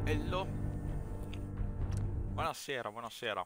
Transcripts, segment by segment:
Hello. Buonasera, buonasera.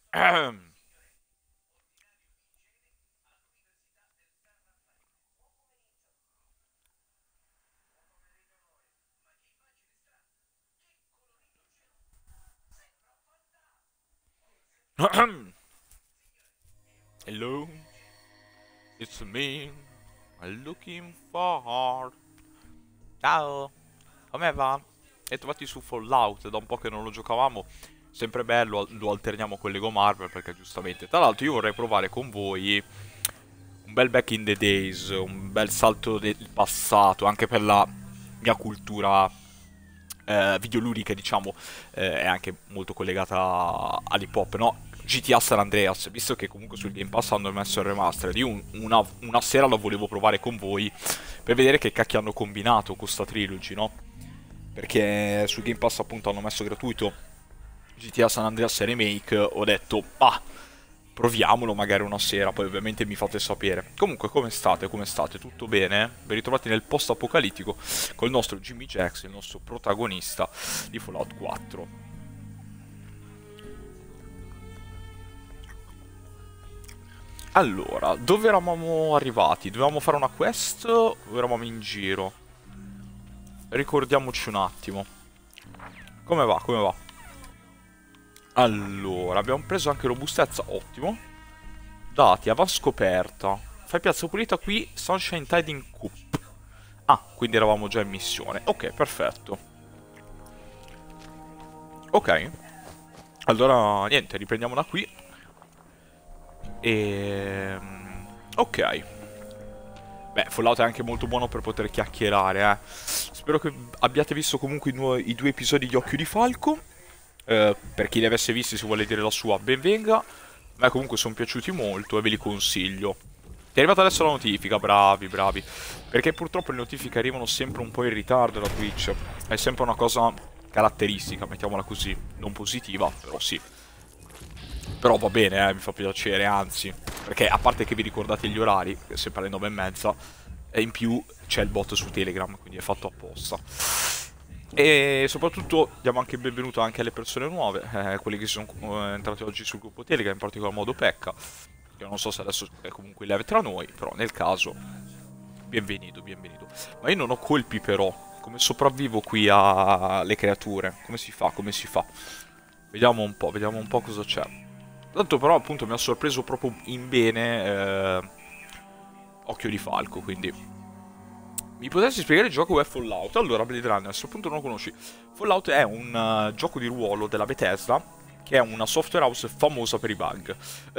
Hello, it's me. I'm looking for. Ciao, come va? E trovati su Fallout, da un po' che non lo giocavamo. Sempre bello, lo alterniamo con Lego Marvel perché giustamente. Tra l'altro io vorrei provare con voi un bel back in the days, un bel salto del passato, anche per la mia cultura videoludica, diciamo, è anche molto collegata all'hip hop, no? GTA San Andreas, visto che comunque sul Game Pass hanno messo il remaster, io una sera lo volevo provare con voi per vedere che cacchio hanno combinato con sta trilogy, no? Perché sul Game Pass appunto hanno messo gratuito GTA San Andreas Remake, ho detto, ah, proviamolo magari una sera, poi ovviamente mi fate sapere. Comunque, come state? Come state? Tutto bene? Ben ritrovati nel post apocalittico col nostro Jimmy Jax, il nostro protagonista di Fallout 4. Allora, dove eravamo arrivati? Dovevamo fare una quest o eravamo in giro? Ricordiamoci un attimo. Come va? Come va? Allora, abbiamo preso anche robustezza, ottimo. Dati, avanscoperta. Fai piazza pulita qui, Sunshine Tiding Coop. Ah, quindi eravamo già in missione. Ok, perfetto. Ok, allora niente, riprendiamo da qui. Ok. Beh, Fallout è anche molto buono per poter chiacchierare, eh. Spero che abbiate visto comunque i due episodi di Occhio di Falco. Per chi li avesse visti, se vuole dire la sua, ben venga. A me comunque sono piaciuti molto e ve li consiglio. Ti è arrivata adesso la notifica, bravi, bravi. Perché purtroppo le notifiche arrivano sempre un po' in ritardo da Twitch. È sempre una cosa caratteristica, mettiamola così. Non positiva, però sì. Però va bene, mi fa piacere, anzi. Perché a parte che vi ricordate gli orari, che è sempre alle 9:30, e in più c'è il bot su Telegram, quindi è fatto apposta. E soprattutto diamo anche il benvenuto anche alle persone nuove, quelli che sono entrati oggi sul gruppo Telegram, in particolar modo Pekka, che non so se adesso è comunque live tra noi, però nel caso, benvenuto, benvenuto. Ma io non ho colpi però, come sopravvivo qui alle creature? Come si fa, come si fa? Vediamo un po' cosa c'è. Tanto però appunto mi ha sorpreso proprio in bene Occhio di Falco, quindi mi potresti spiegare il gioco è Fallout? Allora, Blade Runner, a questo punto non lo conosci. Fallout è un gioco di ruolo della Bethesda, che è una software house famosa per i bug.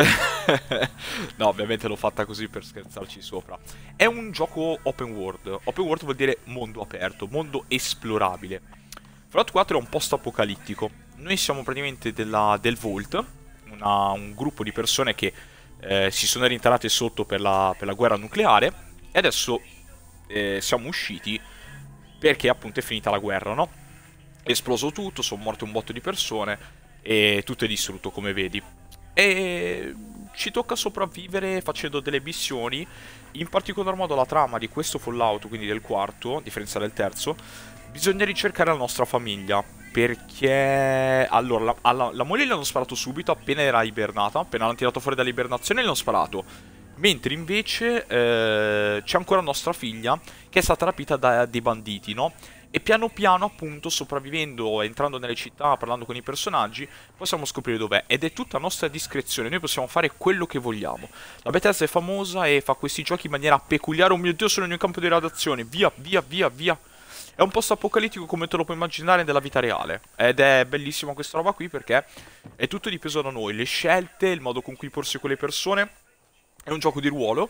No, ovviamente l'ho fatta così per scherzarci sopra. È un gioco open world. Open world vuol dire mondo aperto, mondo esplorabile. Fallout 4 è un post-apocalittico. Noi siamo praticamente del Vault, un gruppo di persone che si sono rintanate sotto per la guerra nucleare e adesso siamo usciti perché appunto è finita la guerra, no? È esploso tutto, sono morte un botto di persone e tutto è distrutto come vedi. E ci tocca sopravvivere facendo delle missioni, in particolar modo la trama di questo Fallout, quindi del quarto, a differenza del terzo, bisogna ricercare la nostra famiglia. Perché allora la moglie le hanno sparato subito appena era ibernata, appena l'hanno tirato fuori dall'ibernazione le hanno sparato. Mentre invece c'è ancora nostra figlia che è stata rapita da dei banditi, no? E piano piano, appunto, sopravvivendo, entrando nelle città, parlando con i personaggi, possiamo scoprire dov'è. Ed è tutta a nostra discrezione, noi possiamo fare quello che vogliamo. La Bethesda è famosa e fa questi giochi in maniera peculiare. Oh mio Dio, sono in un campo di radiazione. Via, via, via, via. È un post apocalittico come te lo puoi immaginare nella vita reale. Ed è bellissima questa roba qui perché è tutto dipeso da noi. Le scelte, il modo con cui porsi con le persone. È un gioco di ruolo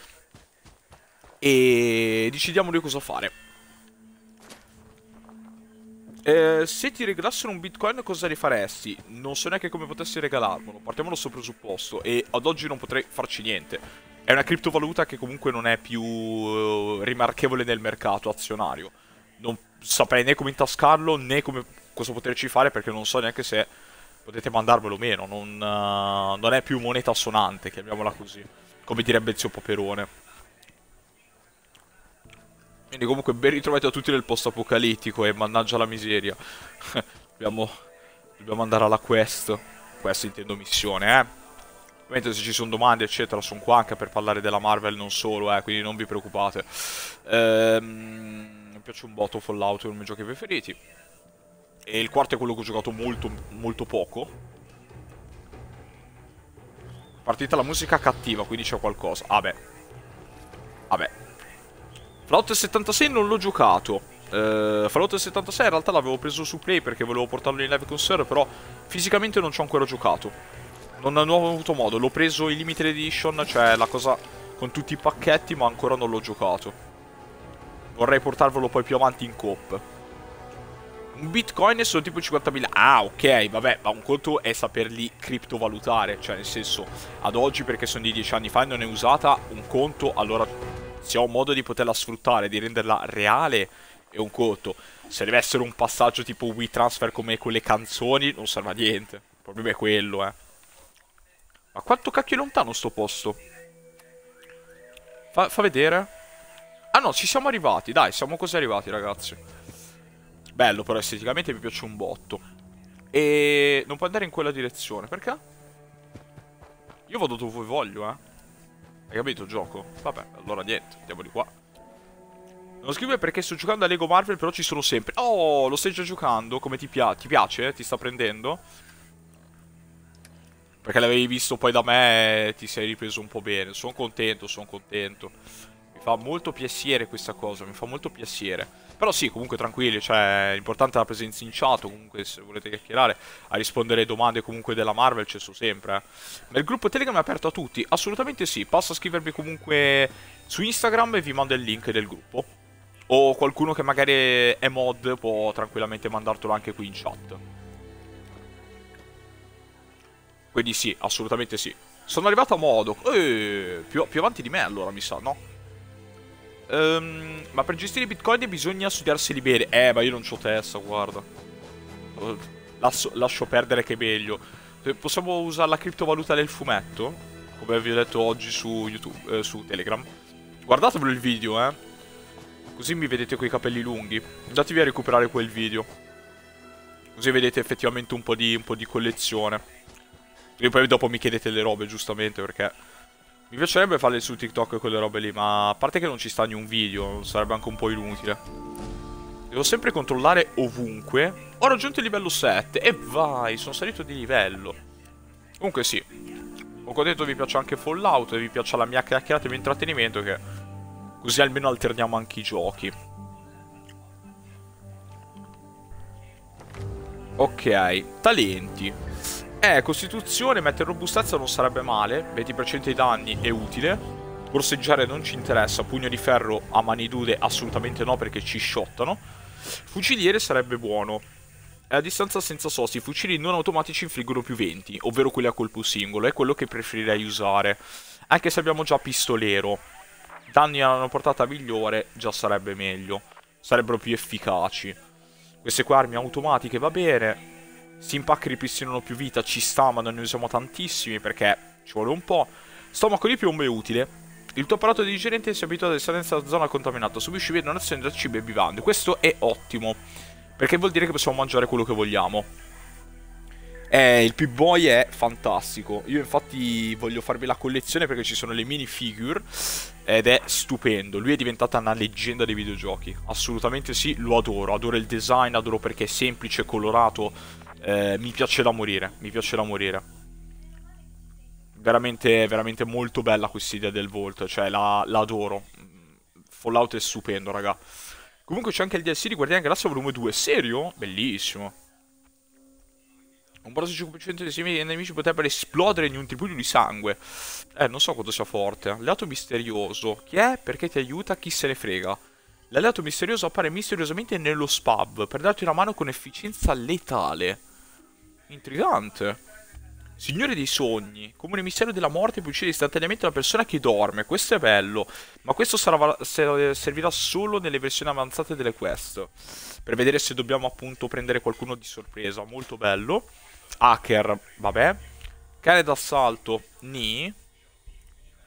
e decidiamo noi cosa fare. Se ti regalassero un bitcoin cosa rifaresti? Non so neanche come potessi regalarmelo, partiamo dal suo presupposto e ad oggi non potrei farci niente. È una criptovaluta che comunque non è più rimarchevole nel mercato azionario. Non saprei né come intascarlo né come cosa poterci fare perché non so neanche se potete mandarmelo o meno. Non è più moneta sonante, chiamiamola così. Come direbbe zio Paperone. Quindi comunque ben ritrovati a tutti nel post apocalittico e mannaggia la miseria. Dobbiamo, dobbiamo andare alla quest. Quest intendo missione, eh. Ovviamente se ci sono domande eccetera sono qua anche per parlare della Marvel non solo, quindi non vi preoccupate. Mi piace un botto Fallout, è uno dei miei giochi preferiti. E il quarto è quello che ho giocato molto, molto poco. Partita la musica cattiva, quindi c'è qualcosa. Vabbè. Vabbè. Fallout 76 non l'ho giocato. Fallout 76 in realtà l'avevo preso su Play perché volevo portarlo in live con Sir, però fisicamente non ci ho ancora giocato. Non ho avuto modo, l'ho preso in limited edition, cioè la cosa con tutti i pacchetti, ma ancora non l'ho giocato. Vorrei portarvelo poi più avanti in coop. Un bitcoin sono tipo 50.000. Ah, ok, vabbè, ma un conto è saperli criptovalutare. Cioè, nel senso, ad oggi, perché sono di 10 anni fa e non è usata, un conto, allora se ho un modo di poterla sfruttare, di renderla reale, è un conto. Se deve essere un passaggio tipo WeTransfer come quelle canzoni, non serve a niente. Il problema è quello, eh. Ma quanto cacchio è lontano sto posto? Fa vedere. Ah no, ci siamo arrivati, dai, siamo così arrivati, ragazzi. Bello, però esteticamente mi piace un botto. E non può andare in quella direzione, perché? Io vado dove voglio, eh. Hai capito il gioco? Vabbè, allora niente, andiamo di qua. Non scrive perché sto giocando a Lego Marvel, però ci sono sempre. Oh, lo stai già giocando? Come ti piace? Ti sta prendendo? Perché l'avevi visto poi da me e ti sei ripreso un po' bene. Sono contento, sono contento. Mi fa molto piacere questa cosa, mi fa molto piacere. Però sì, comunque tranquilli, cioè, l'importante è la presenza in chat, comunque se volete chiacchierare, a rispondere alle domande comunque della Marvel ci sono sempre. Ma il gruppo Telegram è aperto a tutti? Assolutamente sì, basta scrivermi comunque su Instagram e vi mando il link del gruppo. O qualcuno che magari è mod può tranquillamente mandartelo anche qui in chat. Quindi sì, assolutamente sì. Sono arrivato a modo. Più avanti di me allora, mi sa, no? Ma per gestire i bitcoin bisogna studiarseli bene. Ma io non c'ho testa, guarda. Lascio perdere che è meglio. Possiamo usare la criptovaluta del fumetto? Come vi ho detto oggi su YouTube, su Telegram. Guardatevelo il video, eh. Così mi vedete coi capelli lunghi. Andatevi a recuperare quel video. Così vedete effettivamente un po' di collezione. E poi dopo mi chiedete le robe, giustamente, perché mi piacerebbe farle su TikTok quelle robe lì, ma a parte che non ci sta in un video, sarebbe anche un po' inutile. Devo sempre controllare ovunque. Ho raggiunto il livello 7 e vai, sono salito di livello. Comunque sì, ho detto vi piace anche Fallout e vi piace la mia chiacchierata e il mio intrattenimento, che così almeno alterniamo anche i giochi. Ok, talenti. Costituzione, mettere robustezza non sarebbe male. 20% di danni è utile. Borseggiare non ci interessa. Pugno di ferro a mani nude assolutamente no, perché ci shottano. Fuciliere sarebbe buono. A distanza senza sosti, i fucili non automatici infliggono più 20, ovvero quelli a colpo singolo. È quello che preferirei usare. Anche se abbiamo già pistolero. Danni a una portata migliore già sarebbe meglio. Sarebbero più efficaci. Queste qua armi automatiche va bene. Stimpack ripristinano più vita, ci sta, ma non ne usiamo tantissimi perché ci vuole un po'. Stomaco di piombo è utile. Il tuo apparato digerente si abitua ad essere nella zona contaminata. Subisci donazioni da cibo e bevande. Questo è ottimo, perché vuol dire che possiamo mangiare quello che vogliamo. Il Pip-Boy è fantastico. Io infatti voglio farmi la collezione perché ci sono le minifigure ed è stupendo. Lui è diventata una leggenda dei videogiochi. Assolutamente sì, lo adoro. Adoro il design, adoro perché è semplice, colorato. Mi piace da morire, mi piace da morire. Veramente, veramente molto bella questa idea del Vault, cioè la adoro. Fallout è stupendo, raga. Comunque c'è anche il DLC di Guardiani Galassia volume 2, serio? Bellissimo. Un bonus 5% dei nemici potrebbero esplodere in un tribunio di sangue. Non so quanto sia forte. Alleato misterioso. Chi è? Perché ti aiuta? Chi se ne frega? L'alleato misterioso appare misteriosamente nello spab per darti una mano con efficienza letale. Intrigante. Signore dei sogni. Come un emissario della morte puoi uccidere istantaneamente una persona che dorme. Questo è bello. Ma questo servirà solo nelle versioni avanzate delle quest. Per vedere se dobbiamo appunto prendere qualcuno di sorpresa. Molto bello. Hacker, vabbè. Cane d'assalto, ni.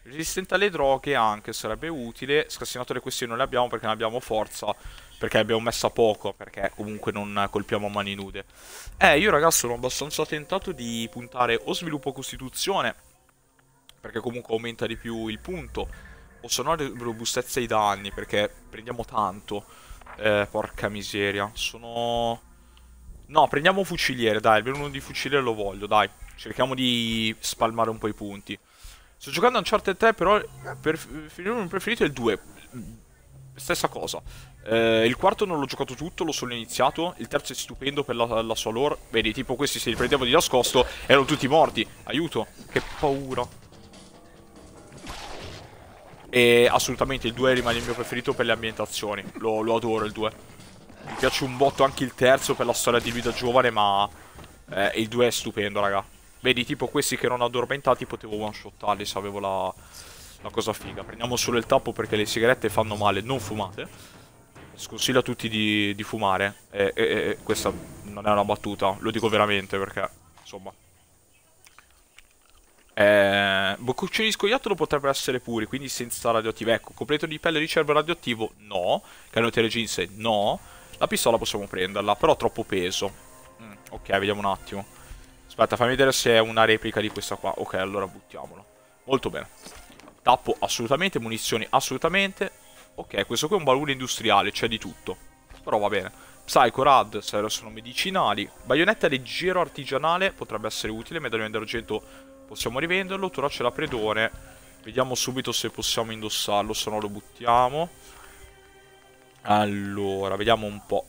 Resistente alle droghe anche sarebbe utile. Scassinatore questi non le abbiamo perché ne abbiamo forza. Perché abbiamo messa poco. Perché comunque non colpiamo a mani nude. Io ragazzi sono abbastanza tentato di puntare o sviluppo costituzione. Perché comunque aumenta di più il punto. O se no robustezza ai danni. Perché prendiamo tanto. Porca miseria. Sono... No, prendiamo fuciliere, dai. Il uno di fuciliere lo voglio, dai. Cerchiamo di spalmare un po' i punti. Sto giocando Uncharted 3, però per finire il mio preferito è il 2. Stessa cosa. Il quarto non l'ho giocato tutto, l'ho solo iniziato. Il terzo è stupendo per la sua lore. Vedi, tipo questi se li prendevo di nascosto erano tutti morti. Aiuto, che paura. E assolutamente il 2 rimane il mio preferito per le ambientazioni. Lo adoro il 2. Mi piace un botto anche il terzo per la storia di lui da giovane, ma il 2 è stupendo, raga. Vedi, tipo questi che erano addormentati potevo one-shottarli se avevo la cosa figa. Prendiamo solo il tappo perché le sigarette fanno male, non fumate. Sconsiglio a tutti di fumare. Questa non è una battuta, lo dico veramente perché, insomma... bocconcini di scoiattolo potrebbero essere puri, quindi senza radioattivo. Ecco, completo di pelle ricervo radioattivo, no. Canottiere jeans, no. La pistola possiamo prenderla, però ha troppo peso. Ok, vediamo un attimo. Aspetta, fammi vedere se è una replica di questa qua. Ok, allora buttiamolo. Molto bene. Tappo assolutamente, munizioni assolutamente. Ok, questo qui è un baule industriale, c'è di tutto. Però va bene. Psycho, Rad, sono medicinali. Baionetta leggero artigianale, potrebbe essere utile. Medaglione d'argento possiamo rivenderlo. Torace da predone. Vediamo subito se possiamo indossarlo, se no lo buttiamo. Allora, vediamo un po'.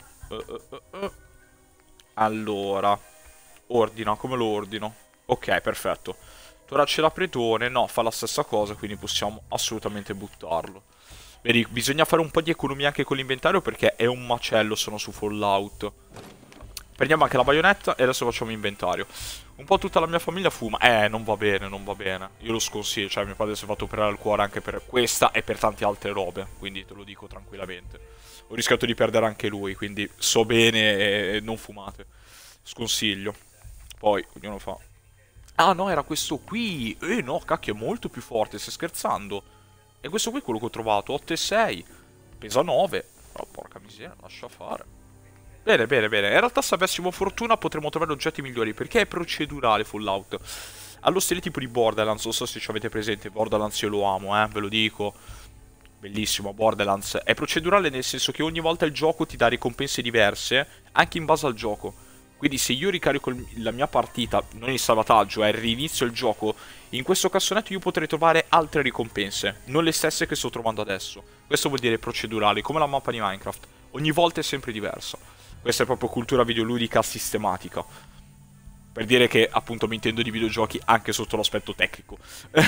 Allora, ordina, come lo ordino? Ok, perfetto. Torace da predone, no, fa la stessa cosa, quindi possiamo assolutamente buttarlo. Vedi, bisogna fare un po' di economia anche con l'inventario perché è un macello, sono su Fallout. Prendiamo anche la baionetta e adesso facciamo inventario. Un po' tutta la mia famiglia fuma. Non va bene, non va bene. Io lo sconsiglio, cioè mio padre si è fatto operare il cuore anche per questa e per tante altre robe. Quindi te lo dico tranquillamente. Ho rischiato di perdere anche lui, quindi so bene e non fumate. Sconsiglio. Poi, ognuno fa... Ah no, era questo qui. No, cacchio, è molto più forte, stai scherzando. E questo qui è quello che ho trovato, 8,6. Pesa 9. Però porca miseria, lascia fare. Bene, bene, bene. In realtà se avessimo fortuna potremmo trovare oggetti migliori, perché è procedurale Fallout. Allo stile tipo di Borderlands, non so se ci avete presente, Borderlands io lo amo, ve lo dico. Bellissimo, Borderlands. È procedurale nel senso che ogni volta il gioco ti dà ricompense diverse, anche in base al gioco. Quindi se io ricarico la mia partita, non il salvataggio, rinizio il gioco, in questo cassonetto io potrei trovare altre ricompense, non le stesse che sto trovando adesso. Questo vuol dire procedurale, come la mappa di Minecraft. Ogni volta è sempre diversa. Questa è proprio cultura videoludica sistematica. Per dire che appunto mi intendo di videogiochi anche sotto l'aspetto tecnico.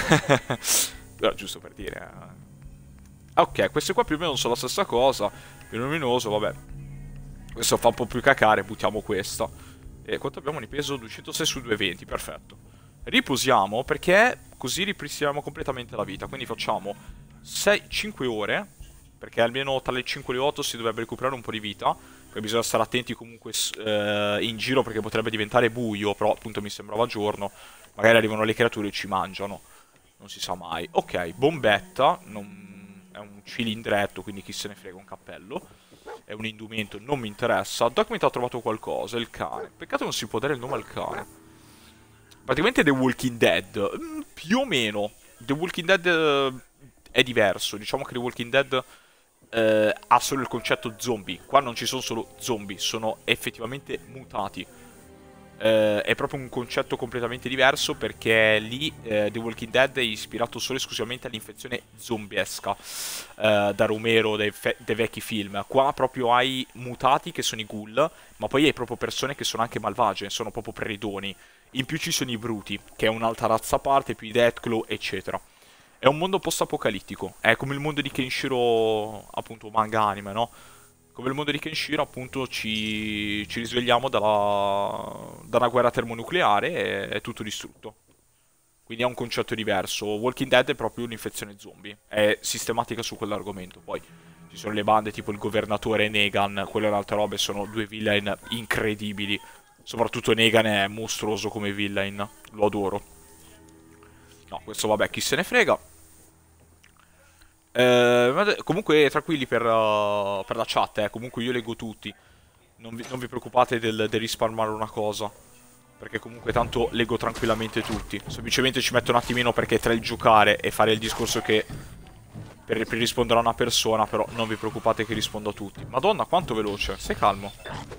Però giusto per dire. Ok, queste qua più o meno sono la stessa cosa. Più luminoso, vabbè. Questo fa un po' più cacare, buttiamo questa. E quanto abbiamo di peso? 206 su 220, perfetto. Riposiamo perché così ripristiniamo completamente la vita. Quindi facciamo 5 ore, perché almeno tra le 5 e le 8 si dovrebbe recuperare un po' di vita. Poi bisogna stare attenti comunque in giro perché potrebbe diventare buio, però appunto mi sembrava giorno. Magari arrivano le creature e ci mangiano. Non si sa mai. Ok, bombetta, è un cilindretto, quindi chi se ne frega un cappello. È un indumento, non mi interessa. Document ha trovato qualcosa, il cane. Peccato non si può dare il nome al cane. Praticamente The Walking Dead. Più o meno. The Walking Dead è diverso. Diciamo che The Walking Dead ha solo il concetto zombie. Qua non ci sono solo zombie, sono effettivamente mutati. È proprio un concetto completamente diverso perché lì The Walking Dead è ispirato solo e esclusivamente all'infezione zombiesca da Romero dei vecchi film. Qua proprio hai mutati che sono i ghoul, ma poi hai proprio persone che sono anche malvagie, sono proprio preridoni. In più ci sono i bruti, che è un'altra razza a parte, più i Deathclaw, eccetera. È un mondo post-apocalittico, è come il mondo di Kenshiro, appunto, manga anime, no? Come il mondo di Kenshiro, appunto, ci risvegliamo da una guerra termonucleare e è tutto distrutto. Quindi è un concetto diverso. Walking Dead è proprio un'infezione zombie, è sistematica su quell'argomento. Poi ci sono le bande tipo il governatore e Negan, quelle e altre robe sono due villain incredibili. Soprattutto Negan è mostruoso come villain, lo adoro. No, questo vabbè, chi se ne frega. Comunque tranquilli per la chat, comunque io leggo tutti. Non vi preoccupate del risparmare una cosa. Perché comunque tanto leggo tranquillamente tutti. Semplicemente ci metto un attimino perché tra il giocare e fare il discorso che per rispondere a una persona, però non vi preoccupate che rispondo a tutti. Madonna, quanto veloce. Stai calmo.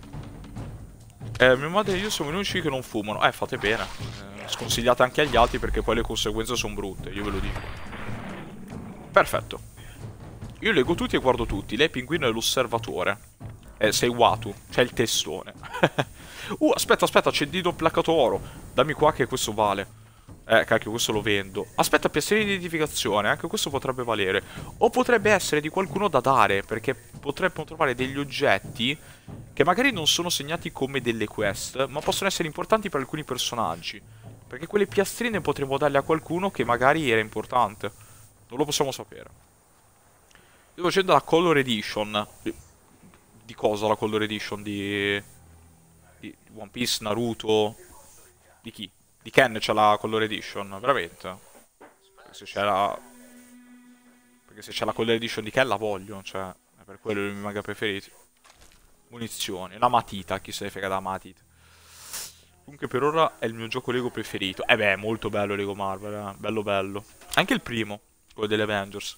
Mia madre e io siamo gli unici che non fumano. Fate bene. Sconsigliate anche agli altri perché poi le conseguenze sono brutte, io ve lo dico. Perfetto. Io leggo tutti e guardo tutti. Lei pinguino è l'osservatore. Sei Watu. C'è il testone. Aspetta, accendi il placato oro. Dammi qua che questo vale. Cacchio, questo lo vendo. Aspetta, piastrino di identificazione. Anche questo potrebbe valere. O potrebbe essere di qualcuno da dare. Perché potremmo trovare degli oggetti che magari non sono segnati come delle quest, ma possono essere importanti per alcuni personaggi. Perché quelle piastrine potremmo darle a qualcuno che magari era importante. Non lo possiamo sapere. Sto facendo la Color Edition. Di cosa la Color Edition? Di One Piece, Naruto. Di chi? Di Ken c'è la Color Edition, veramente? Perché se c'è la... Perché se c'è la Color Edition di Ken la voglio, cioè... È per quello i miei manga preferiti. Munizioni. La matita, chi se ne frega da matita. Comunque per ora è il mio gioco Lego preferito. Beh, è molto bello Lego Marvel, bello bello. Anche il primo, quello degli Avengers.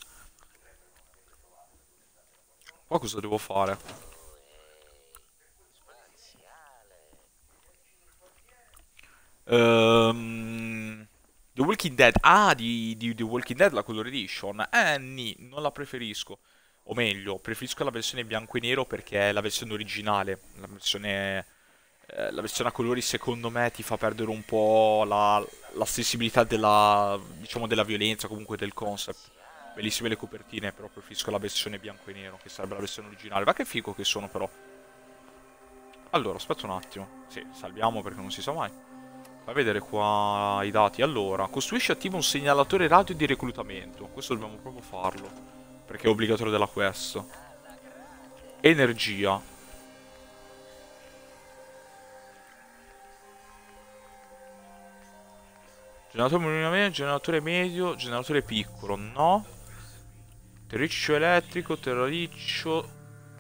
Qua cosa devo fare? The Walking Dead. Ah, di The Walking Dead, la Color Edition. Non la preferisco. O meglio, preferisco la versione bianco e nero perché è la versione originale. La versione a colori secondo me ti fa perdere un po' la sensibilità della, diciamo, della violenza, comunque del concept. Bellissime le copertine, però preferisco la versione bianco e nero, che sarebbe la versione originale. Ma che figo che sono però. Allora, aspetta un attimo. Sì, salviamo perché non si sa mai. Fai vedere qua i dati. Allora, costruisci e attiva un segnalatore radio di reclutamento. Questo dobbiamo proprio farlo. Perché è obbligatorio della quest. Energia. Generatore medio, generatore piccolo. No. Terriccio elettrico, terriccio...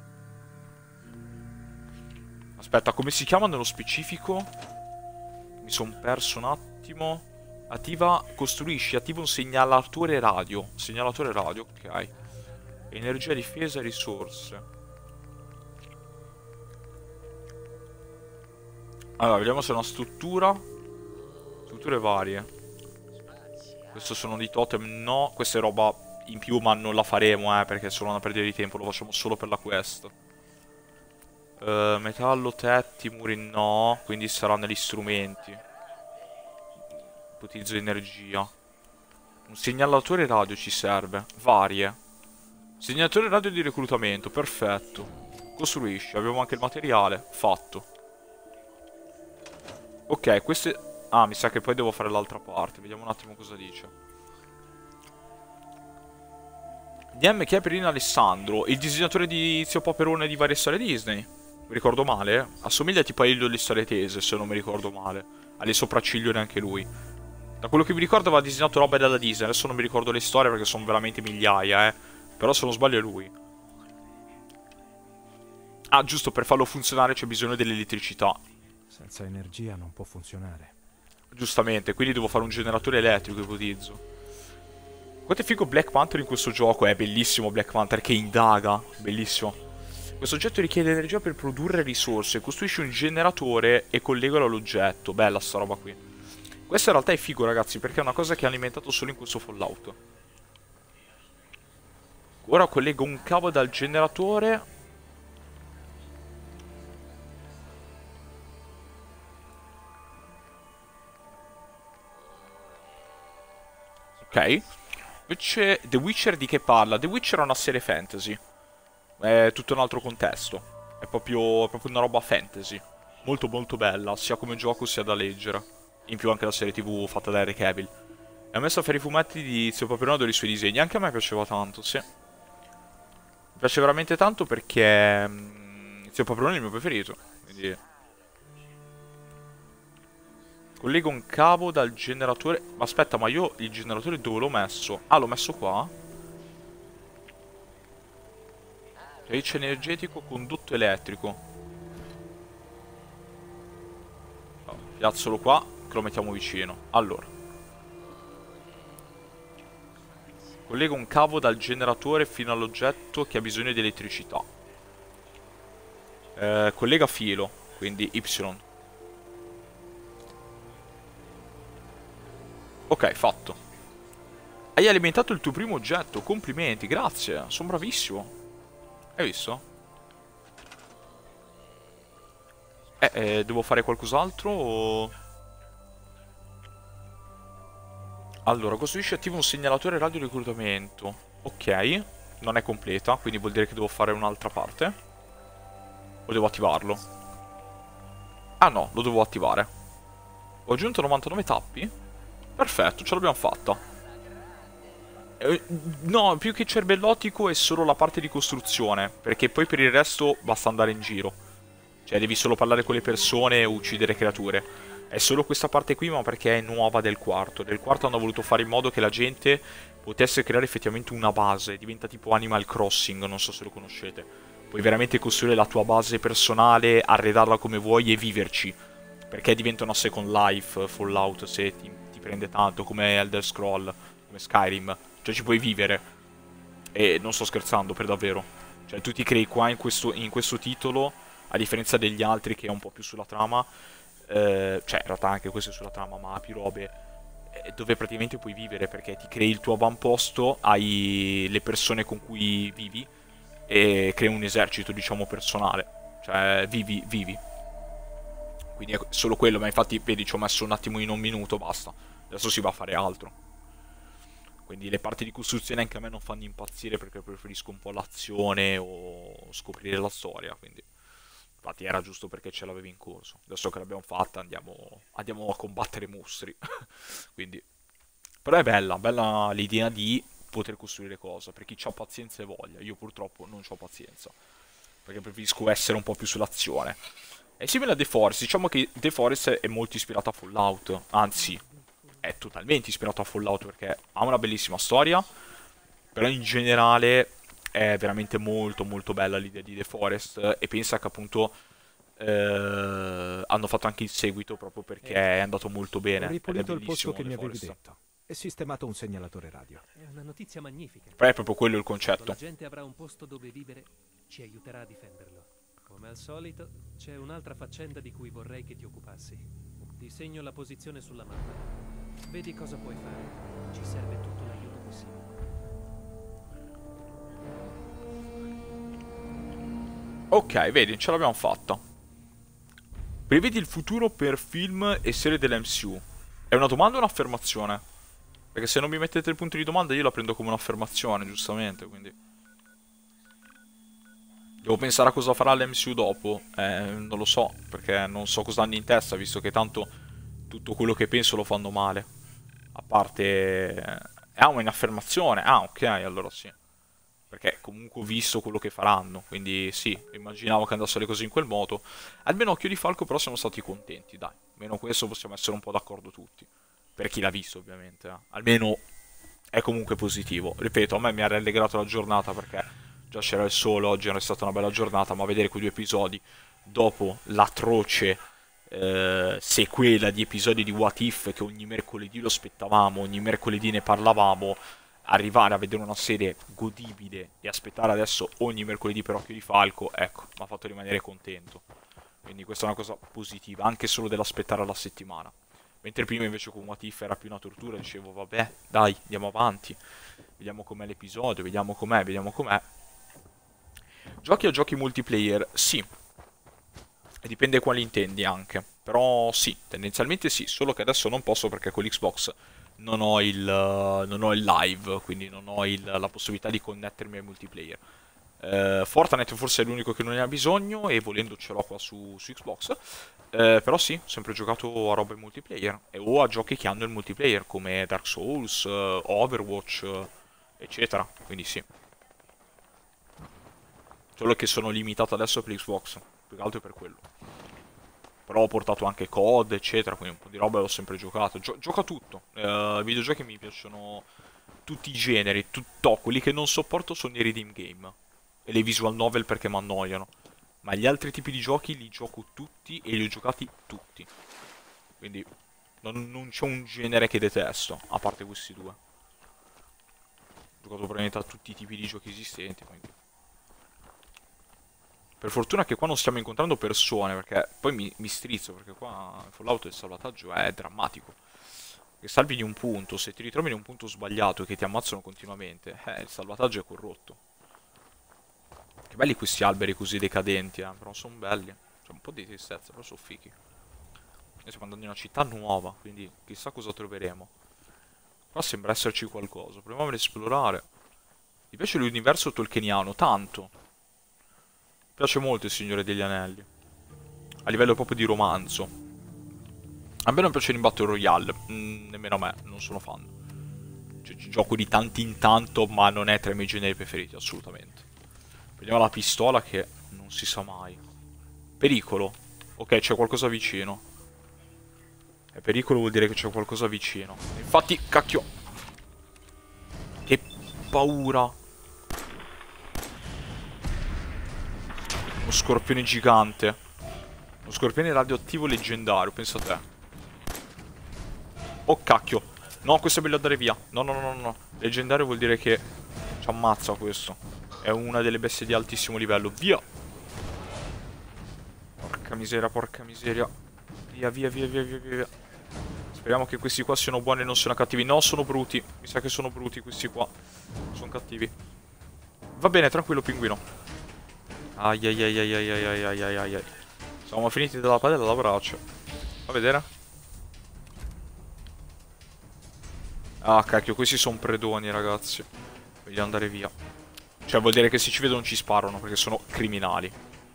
Aspetta, come si chiama nello specifico? Mi sono perso un attimo. Costruisci, attiva un segnalatore radio. Segnalatore radio, ok. Energia, difesa, risorse. Allora, vediamo se è una struttura. Strutture varie. Questo sono dei totem, no. Questa è roba in più, ma non la faremo, perché è solo una perdita di tempo. Lo facciamo solo per la quest. Metallo, tetti, muri no. Quindi sarà negli strumenti. Utilizzo energia. Un segnalatore radio ci serve. Varie. Segnalatore radio di reclutamento. Perfetto. Costruisci. Abbiamo anche il materiale. Fatto. Ok, queste... Ah, mi sa che poi devo fare l'altra parte. Vediamo un attimo cosa dice. DM Caperino Alessandro, il disegnatore di Zio Paperone di varie storie Disney. Mi ricordo male? Assomiglia tipo a Elio delle storie tese, se non mi ricordo male. Ha le sopracciglione anche lui. Da quello che mi ricordo aveva disegnato roba della Disney. Adesso non mi ricordo le storie perché sono veramente migliaia, Però se non sbaglio è lui. Ah, giusto, per farlo funzionare c'è bisogno dell'elettricità. Senza energia non può funzionare. Giustamente, quindi devo fare un generatore elettrico, ipotizzo. Quanto è figo Black Panther in questo gioco? È bellissimo Black Panther che indaga. Bellissimo. Questo oggetto richiede energia per produrre risorse. Costruisci un generatore e collegalo all'oggetto. Bella sta roba qui. Questo in realtà è figo, ragazzi, perché è una cosa che è alimentato solo in questo Fallout. Ora collego un cavo dal generatore. Ok. Invece The Witcher di che parla? The Witcher è una serie fantasy. È tutto un altro contesto. È proprio una roba fantasy. Molto molto bella, sia come gioco sia da leggere. In più anche la serie TV fatta da Henry Cavill. E ha messo a fare i fumetti di Zio Paperone dei suoi disegni. Anche a me piaceva tanto, sì. Mi piace veramente tanto perché Zio Paperone è il mio preferito. Quindi collego un cavo dal generatore. Ma aspetta, ma io il generatore dove l'ho messo? Ah, l'ho messo qua? Riccio energetico, condotto elettrico. Piazzalo qua, che lo mettiamo vicino. Allora. Collega un cavo dal generatore fino all'oggetto che ha bisogno di elettricità. Collega filo, quindi Y. Ok, fatto. Hai alimentato il tuo primo oggetto, complimenti, grazie, sono bravissimo. Hai visto? Devo fare qualcos'altro o... Allora, costruisci attivo un segnalatore radio reclutamento. Ok, non è completa, quindi vuol dire che devo fare un'altra parte. O devo attivarlo? Ah no, lo devo attivare. Ho aggiunto 99 tappi? Perfetto, ce l'abbiamo fatta. No, più che cervellotico è solo la parte di costruzione, perché poi per il resto basta andare in giro. Cioè, devi solo parlare con le persone e uccidere creature. È solo questa parte qui, ma perché è nuova del quarto. Del quarto hanno voluto fare in modo che la gente potesse creare effettivamente una base. Diventa tipo Animal Crossing, non so se lo conoscete. Puoi veramente costruire la tua base personale, arredarla come vuoi e viverci. Perché diventa una Second Life, Fallout, se ti prende tanto, come Elder Scroll, come Skyrim. Cioè ci puoi vivere. E non sto scherzando, per davvero. Cioè tu ti crei qua in questo titolo, a differenza degli altri che è un po' più sulla trama. Cioè in realtà anche questo è sulla trama, ma ha più robe. Dove praticamente puoi vivere, perché ti crei il tuo avamposto, hai le persone con cui vivi e crei un esercito, diciamo, personale. Cioè vivi. Quindi è solo quello, ma infatti vedi ci ho messo un attimo in un minuto, basta. Adesso si va a fare altro. Quindi le parti di costruzione anche a me non fanno impazzire, perché preferisco un po' l'azione o scoprire la storia, quindi infatti era giusto perché ce l'avevi in corso. Adesso che l'abbiamo fatta andiamo a combattere mostri. Quindi però è bella l'idea di poter costruire cose, per chi ha pazienza e voglia. Io purtroppo non ho pazienza, perché preferisco essere un po' più sull'azione. È simile a The Forest, diciamo che The Forest è molto ispirato a Fallout, anzi è totalmente ispirato a Fallout perché ha una bellissima storia, però in generale è veramente molto bella l'idea di The Forest, e pensa che appunto hanno fatto anche il seguito proprio perché è andato molto Ho bene ed è ripulito il posto bellissimo che The mi avevi Forest. detto e sistemato un segnalatore radio. È una notizia magnifica. Però è proprio quello il Quando concetto. la gente avrà un posto dove vivere, ci aiuterà a difenderlo. Come al solito, c'è un'altra faccenda di cui vorrei che ti occupassi. Ti segno la posizione sulla mappa. Vedi cosa puoi fare. Ci serve tutto l'aiuto possibile. Ok, vedi, ce l'abbiamo fatta. Prevedi il futuro per film e serie dell'MCU? È una domanda o un'affermazione? Perché se non mi mettete il punto di domanda io la prendo come un'affermazione, giustamente, quindi... Devo pensare a cosa farà l'MCU dopo. Non lo so, perché non so cosa hanno in testa, visto che tanto tutto quello che penso lo fanno male. A parte... È un'affermazione. Ah, ok, allora sì. Perché comunque ho visto quello che faranno, quindi sì, immaginavo che andassero le cose in quel modo. Almeno Occhio di Falco però siamo stati contenti, dai. Almeno questo possiamo essere un po' d'accordo tutti. Per chi l'ha visto, ovviamente. Almeno è comunque positivo. Ripeto, a me mi ha rallegrato la giornata perché già c'era il sole, oggi era stata una bella giornata, ma vedere quei due episodi dopo l'atroce sequela di episodi di What If che ogni mercoledì lo aspettavamo, ogni mercoledì ne parlavamo, arrivare a vedere una serie godibile e aspettare adesso ogni mercoledì per Occhio di Falco, ecco, mi ha fatto rimanere contento. Quindi questa è una cosa positiva, anche solo dell'aspettare alla settimana. Mentre prima invece con What If era più una tortura, dicevo vabbè, dai, andiamo avanti, vediamo com'è l'episodio, vediamo com'è. Giochi a giochi multiplayer? Sì. E dipende quali intendi anche. Però sì, tendenzialmente sì, solo che adesso non posso perché con l'Xbox non ho il live, quindi non ho la possibilità di connettermi ai multiplayer. Fortnite forse è l'unico che non ne ha bisogno e volendo ce l'ho qua su Xbox. Però sì, ho sempre giocato a roba in multiplayer o a giochi che hanno il multiplayer come Dark Souls, Overwatch, eccetera. Quindi sì. Solo che sono limitato adesso per Xbox, più che altro per quello. Però ho portato anche COD, eccetera, quindi un po' di roba l'ho sempre giocato. Gioco a tutto. I videogiochi mi piacciono tutti i generi, quelli che non sopporto sono i redeem game. e le visual novel perché mi annoiano. Ma gli altri tipi di giochi li gioco tutti e li ho giocati tutti. Quindi non c'è un genere che detesto, a parte questi due. Ho giocato probabilmente a tutti i tipi di giochi esistenti, quindi. Per fortuna che qua non stiamo incontrando persone, perché poi mi strizzo, perché qua in Fallout il salvataggio è drammatico. Che salvi di un punto, se ti ritrovi in un punto sbagliato e che ti ammazzano continuamente, il salvataggio è corrotto. Che belli questi alberi così decadenti, però sono belli. C'è un po' di tristezza, però sono fichi. Noi stiamo andando in una città nuova, quindi chissà cosa troveremo. Qua sembra esserci qualcosa, proviamo ad esplorare. Mi piace l'universo tolkieniano, tanto. Mi piace molto il Signore degli Anelli. A livello proprio di romanzo. A me non piace il Battle Royale, nemmeno a me, non sono fan. Cioè, ci gioco di tanto in tanto, ma non è tra i miei generi preferiti, assolutamente. Prendiamo la pistola che non si sa mai. Pericolo. Ok, c'è qualcosa vicino. È pericolo vuol dire che c'è qualcosa vicino. Infatti, cacchio. Che paura. Uno scorpione gigante. Uno scorpione radioattivo leggendario, pensa a te. Oh cacchio. No, questo è bello andare via. No, no, no, no, no. Leggendario vuol dire che ci ammazza questo. È una delle bestie di altissimo livello. Via. Porca miseria, porca miseria. Via, via, via, via, via, via. Speriamo che questi qua siano buoni e non siano cattivi. No, sono bruti. Mi sa che sono bruti questi qua. Sono cattivi. Va bene, tranquillo, pinguino. Ai ai ai ai ai ai ai ai ai ai ai. Siamo finiti dalla padella da braccio. Fa vedere? Ah, cacchio, questi sono predoni, ragazzi. Voglio andare via. Cioè, vuol dire che se ci vedono ci sparano, perché sono criminali.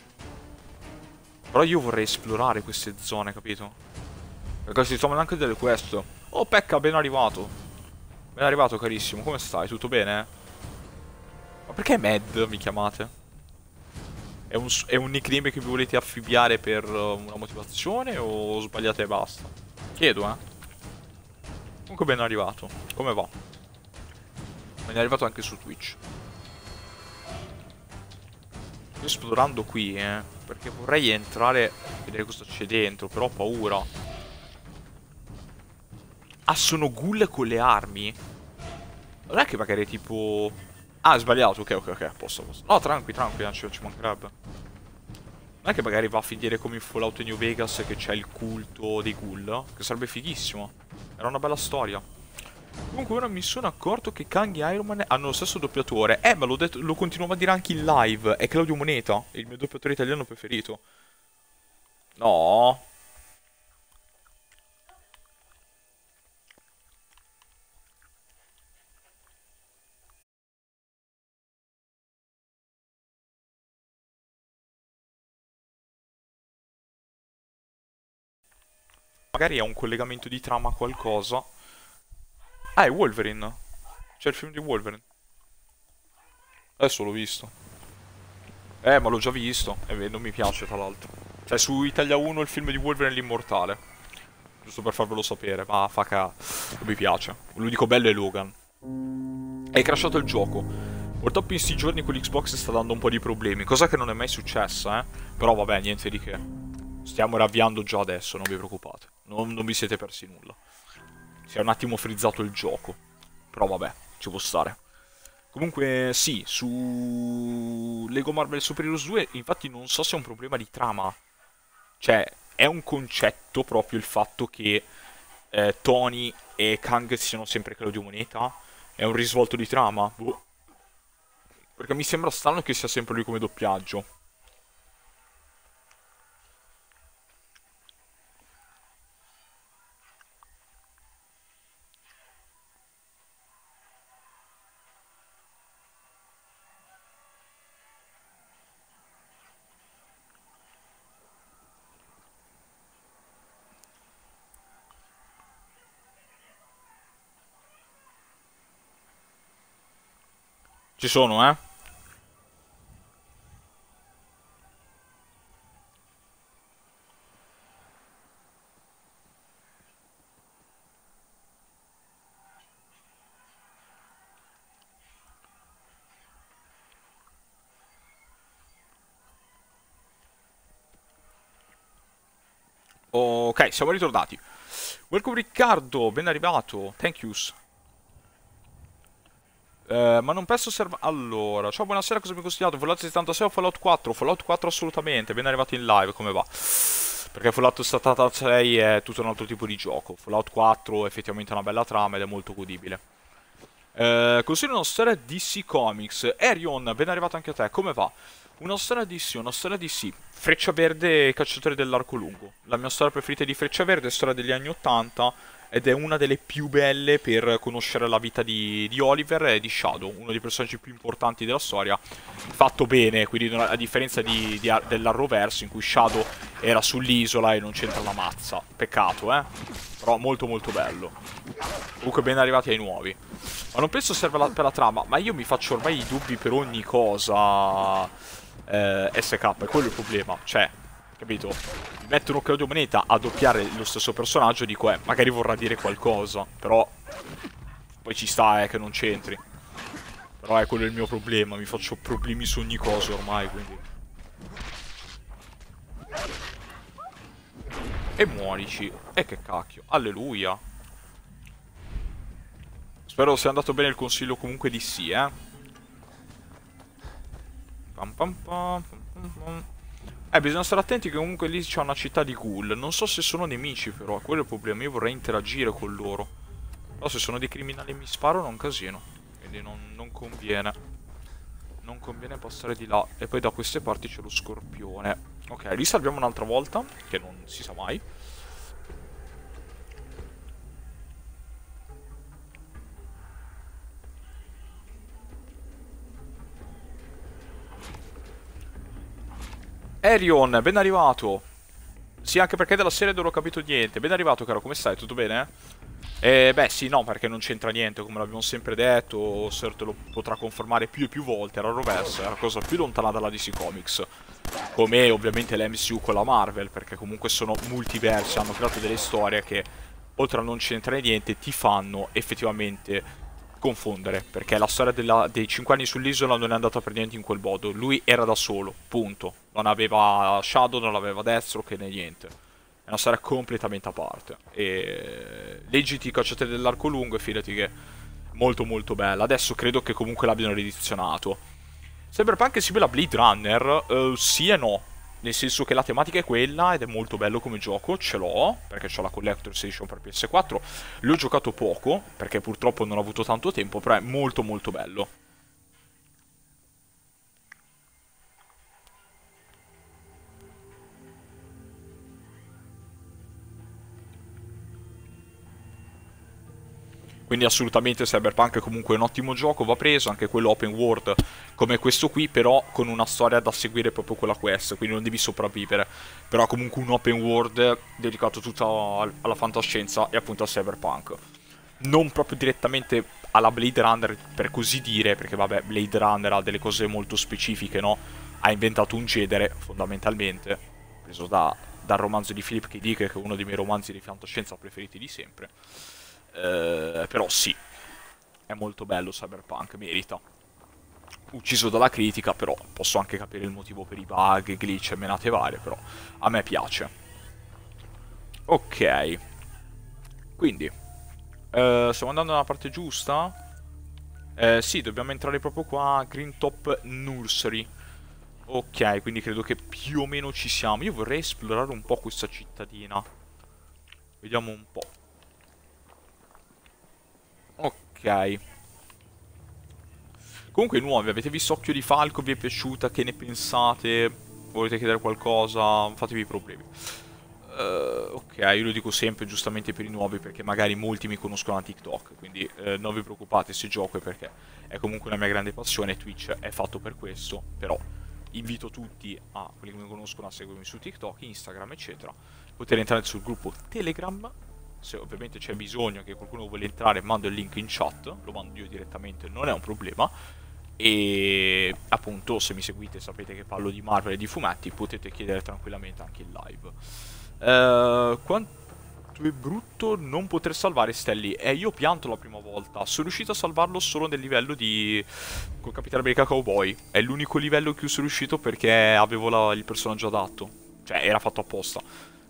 Però io vorrei esplorare queste zone, capito? Perché si trovano anche delle quest. Oh, Pecca, ben arrivato. Ben arrivato, carissimo. Come stai? Tutto bene? Ma perché Mad mi chiamate? È un nickname che vi volete affibbiare per una motivazione o sbagliate e basta? Chiedo, eh. Comunque ben arrivato. Come va? Ben arrivato anche su Twitch. Sto esplorando qui, perché vorrei entrare e vedere cosa c'è dentro, però ho paura. Ah, sono ghoul con le armi? Non è che magari tipo... Ah, è sbagliato, ok, ok, ok, posto, posto. No, tranqui, tranqui, ci mancherebbe. Non è che magari va a finire come in Fallout New Vegas che c'è il culto dei ghoul? Che sarebbe fighissimo. Era una bella storia. Comunque ora mi sono accorto che Kang e Iron Man hanno lo stesso doppiatore. Ma l'ho detto, lo continuavo a dire anche in live. È Claudio Moneta, il mio doppiatore italiano preferito. No. Magari ha un collegamento di trama a qualcosa. Ah, è Wolverine. C'è il film di Wolverine. Adesso l'ho visto. Ma l'ho già visto. E non mi piace, tra l'altro. Cioè, su Italia 1 il film di Wolverine è l'immortale. Giusto per farvelo sapere. Ma non mi piace. L'unico bello è Logan. È crashato il gioco. Purtroppo in sti giorni con l'Xbox sta dando un po' di problemi. Cosa che non è mai successa, eh. Però vabbè, niente di che. Stiamo ravviando già adesso, non vi preoccupate. Non vi siete persi nulla. Si è un attimo frizzato il gioco. Però vabbè, ci può stare. Comunque sì, su Lego Marvel Super Heroes 2 infatti non so se è un problema di trama. Cioè, è un concetto proprio il fatto che Tony e Kang siano sempre Claudio Moneta. È un risvolto di trama? Boh. Perché mi sembra strano che sia sempre lui come doppiaggio. Ci sono, eh? Ok, siamo ritornati. Welcome Riccardo, ben arrivato. Thank yous. Ma non penso serva... Allora, ciao, buonasera, cosa mi consigliate? Fallout 76 o Fallout 4? Fallout 4 assolutamente, ben arrivato in live, come va? Perché Fallout 76 è tutto un altro tipo di gioco. Fallout 4 è effettivamente una bella trama ed è molto godibile. Consiglio una storia DC Comics. Arion, ben arrivato anche a te, come va? Una storia DC, una storia DC. Freccia Verde e Cacciatori dell'Arco Lungo. La mia storia preferita di Freccia Verde è storia degli anni 80 ed è una delle più belle per conoscere la vita di Oliver e di Shadow, uno dei personaggi più importanti della storia. Fatto bene, quindi a differenza dell'Arrowverse in cui Shadow era sull'isola e non c'entra la mazza. Peccato, Però molto molto bello. Comunque ben arrivati ai nuovi. Ma non penso serva per la trama, ma io mi faccio ormai i dubbi per ogni cosa. SK, è quello il problema. Cioè, capito? Mi mettono Claudio Moneta a doppiare lo stesso personaggio e dico, magari vorrà dire qualcosa. Però poi ci sta, che non c'entri. Però è quello il mio problema, mi faccio problemi su ogni cosa ormai, quindi. E muorici. E che cacchio. Alleluia. Spero sia andato bene il consiglio comunque di sì, Pam pam pam, pam pam. Bisogna stare attenti che comunque lì c'è una città di ghoul. Non so se sono nemici però, quello è il problema. Io vorrei interagire con loro. Però se sono dei criminali e mi sparano è un casino. Quindi non conviene. Non conviene passare di là. E poi da queste parti c'è lo scorpione. Ok, li salviamo un'altra volta, che non si sa mai. Arion, ben arrivato. Sì, anche perché della serie non ho capito niente. Ben arrivato, caro, come stai? Tutto bene? Beh, sì, no, perché non c'entra niente, come l'abbiamo sempre detto. Ser te lo potrà confermare più e più volte. Era Arrowverse, è la cosa più lontana dalla DC Comics. Come ovviamente l'MCU con la Marvel, perché comunque sono multiversi, hanno creato delle storie che, oltre a non c'entrare niente, ti fanno effettivamente confondere, perché la storia dei 5 anni sull'isola non è andata per niente in quel modo. Lui era da solo, punto. Non aveva Shadow, non aveva Deathstroke né niente. È una storia completamente a parte. E leggiti i Cacciatori dell'Arco Lungo e fidati che è molto molto bella. Adesso credo che comunque l'abbiano redizionato. Cyberpunk è simile a Blade Runner? Sì e no. Nel senso che la tematica è quella ed è molto bello come gioco, ce l'ho, perché ho la Collector's Edition per PS4. L'ho giocato poco, perché purtroppo non ho avuto tanto tempo, però è molto molto bello. Quindi assolutamente Cyberpunk è comunque un ottimo gioco, va preso, anche quello open world come questo qui, però con una storia da seguire proprio quella quest, quindi non devi sopravvivere. Però comunque un open world dedicato tutta alla fantascienza e appunto a Cyberpunk. Non proprio direttamente alla Blade Runner, per così dire, perché vabbè, Blade Runner ha delle cose molto specifiche, no? Ha inventato un genere, fondamentalmente, preso dal romanzo di Philip K. Dick, che è uno dei miei romanzi di fantascienza preferiti di sempre. Però sì, è molto bello Cyberpunk, merita. Ucciso dalla critica, però posso anche capire il motivo per i bug, glitch e menate varie, però a me piace. Ok, quindi stiamo andando nella parte giusta? Sì, dobbiamo entrare proprio qua, Green Top Nursery. Ok, quindi credo che più o meno ci siamo. Io vorrei esplorare un po' questa cittadina. Vediamo un po'. Ok. Comunque nuovi, avete visto Occhio di Falco? Vi è piaciuta? Che ne pensate? Volete chiedere qualcosa? Fatevi i problemi. Ok, io lo dico sempre giustamente per i nuovi perché magari molti mi conoscono a TikTok. Quindi non vi preoccupate se gioco perché è comunque una mia grande passione. Twitch è fatto per questo. Però invito tutti, a quelli che mi conoscono, a seguirmi su TikTok, Instagram eccetera. Potete entrare sul gruppo Telegram. Se ovviamente c'è bisogno che qualcuno vuole entrare, mando il link in chat, lo mando io direttamente, non è un problema. E appunto se mi seguite sapete che parlo di Marvel e di fumetti, potete chiedere tranquillamente anche in live. Quanto è brutto non poter salvare Stelly. Io ho pianto la prima volta, sono riuscito a salvarlo solo nel livello di col Capitano America Cowboy. È l'unico livello in cui sono riuscito perché avevo il personaggio adatto, cioè era fatto apposta.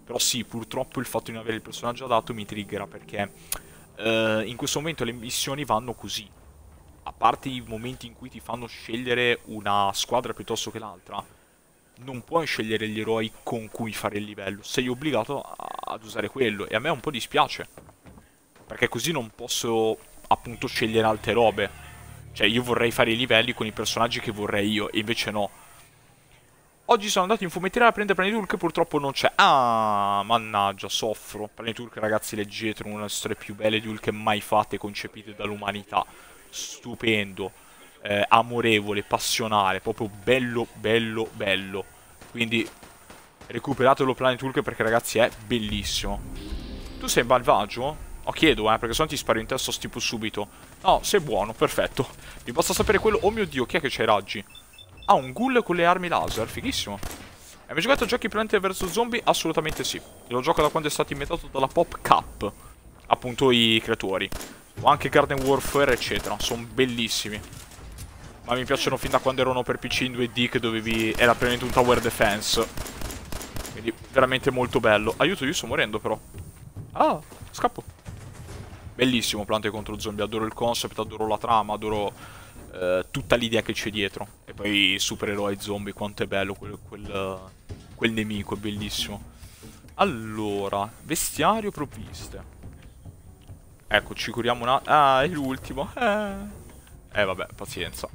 Però sì, purtroppo il fatto di non avere il personaggio adatto mi triggera, perché in questo momento le missioni vanno così. A parte i momenti in cui ti fanno scegliere una squadra piuttosto che l'altra, non puoi scegliere gli eroi con cui fare il livello. Sei obbligato ad usare quello, e a me un po' dispiace, perché così non posso appunto scegliere altre robe. Cioè, io vorrei fare i livelli con i personaggi che vorrei io, e invece no. Oggi sono andato in fumetteria a prendere Planeturk, purtroppo non c'è. Ah, mannaggia, soffro. Planeturk, ragazzi, leggetelo, una delle storie più belle di Hulk mai fatte e concepite dall'umanità. Stupendo, amorevole, passionale, proprio bello, bello, bello. Quindi recuperatelo Planeturk, perché, ragazzi, è bellissimo. Tu sei malvagio? Oh, chiedo, perché sennò ti sparo in testa tipo subito. No, sei buono, perfetto. Mi basta sapere quello. Oh mio Dio, chi è che c'ha i raggi? Ah, un ghoul con le armi laser, fighissimo. Hai mai giocato a giochi Plants vs Zombie? Assolutamente sì. Io lo gioco da quando è stato inventato dalla Pop Cup. Appunto i creatori. O anche Garden Warfare, eccetera. Sono bellissimi. Ma mi piacciono fin da quando erano per PC in 2D, che dovevi... era praticamente un tower defense. Quindi veramente molto bello. Aiuto, io sto morendo però. Ah, scappo. Bellissimo Plante contro Zombie. Adoro il concept, adoro la trama, adoro... tutta l'idea che c'è dietro. E poi i supereroi zombie, quanto è bello quel nemico, è bellissimo. Allora, vestiario, provviste. Ecco, ci curiamo una... Ah, è l'ultimo. Vabbè, pazienza.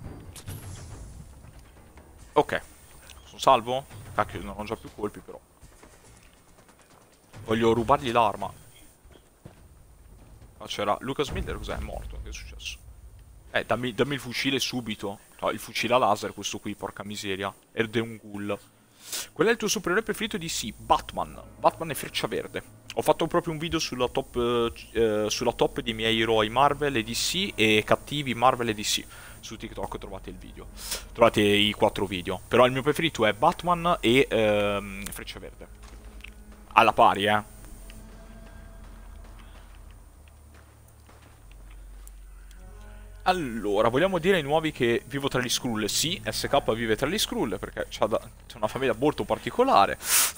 Ok. Sono salvo? Cacchio, non ho già più colpi però. Voglio rubargli l'arma. Ma c'era... Lucas Miller cos'è? È morto. Che è successo? Dammi il fucile subito. No, il fucile a laser questo qui, porca miseria. Ed è un ghoul. Qual è il tuo supereroe preferito di DC? Batman. Batman e Freccia Verde. Ho fatto proprio un video sulla top dei miei eroi Marvel e DC e cattivi Marvel e DC. Su TikTok trovate il video. Trovate i 4 video. Però il mio preferito è Batman e Freccia Verde. Alla pari, Allora, vogliamo dire ai nuovi che vivo tra gli Skrull? Sì, SK vive tra gli Skrull perché c'è una famiglia molto particolare.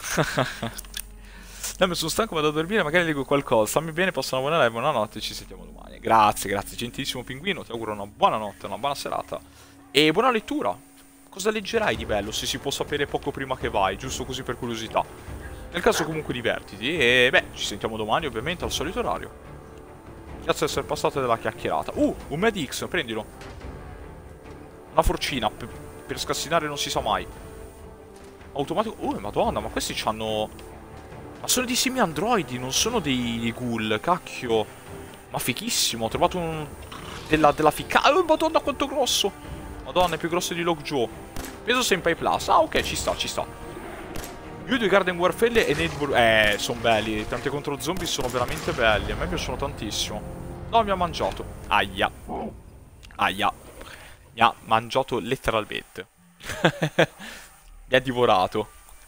Dai, mi sono stanco, vado a dormire, magari leggo qualcosa. Stammi bene, passo una buona live, buonanotte, ci sentiamo domani. Grazie, grazie, gentilissimo pinguino, ti auguro una buona notte, una buona serata. E buona lettura. Cosa leggerai di bello, se si può sapere poco prima che vai, giusto così per curiosità. Nel caso comunque divertiti e, beh, ci sentiamo domani ovviamente al solito orario. Grazie di essere passato della chiacchierata. Un Med-X, prendilo. Una forcina, per scassinare non si sa mai. Automatico... madonna, ma questi c'hanno... Ma sono dei semi androidi, non sono dei ghoul, cacchio. Ma fichissimo, ho trovato un... Della ficca... madonna quanto grosso. Madonna, è più grosso di Lockjaw. Peso Senpai Plus. Ah, ok, ci sta, ci sta. Io due Garden Warfare e Neighbor... sono belli. Tanti contro zombie sono veramente belli. A me piacciono tantissimo. No, mi ha mangiato. Aia. Aia. Mi ha mangiato letteralmente. Mi ha divorato.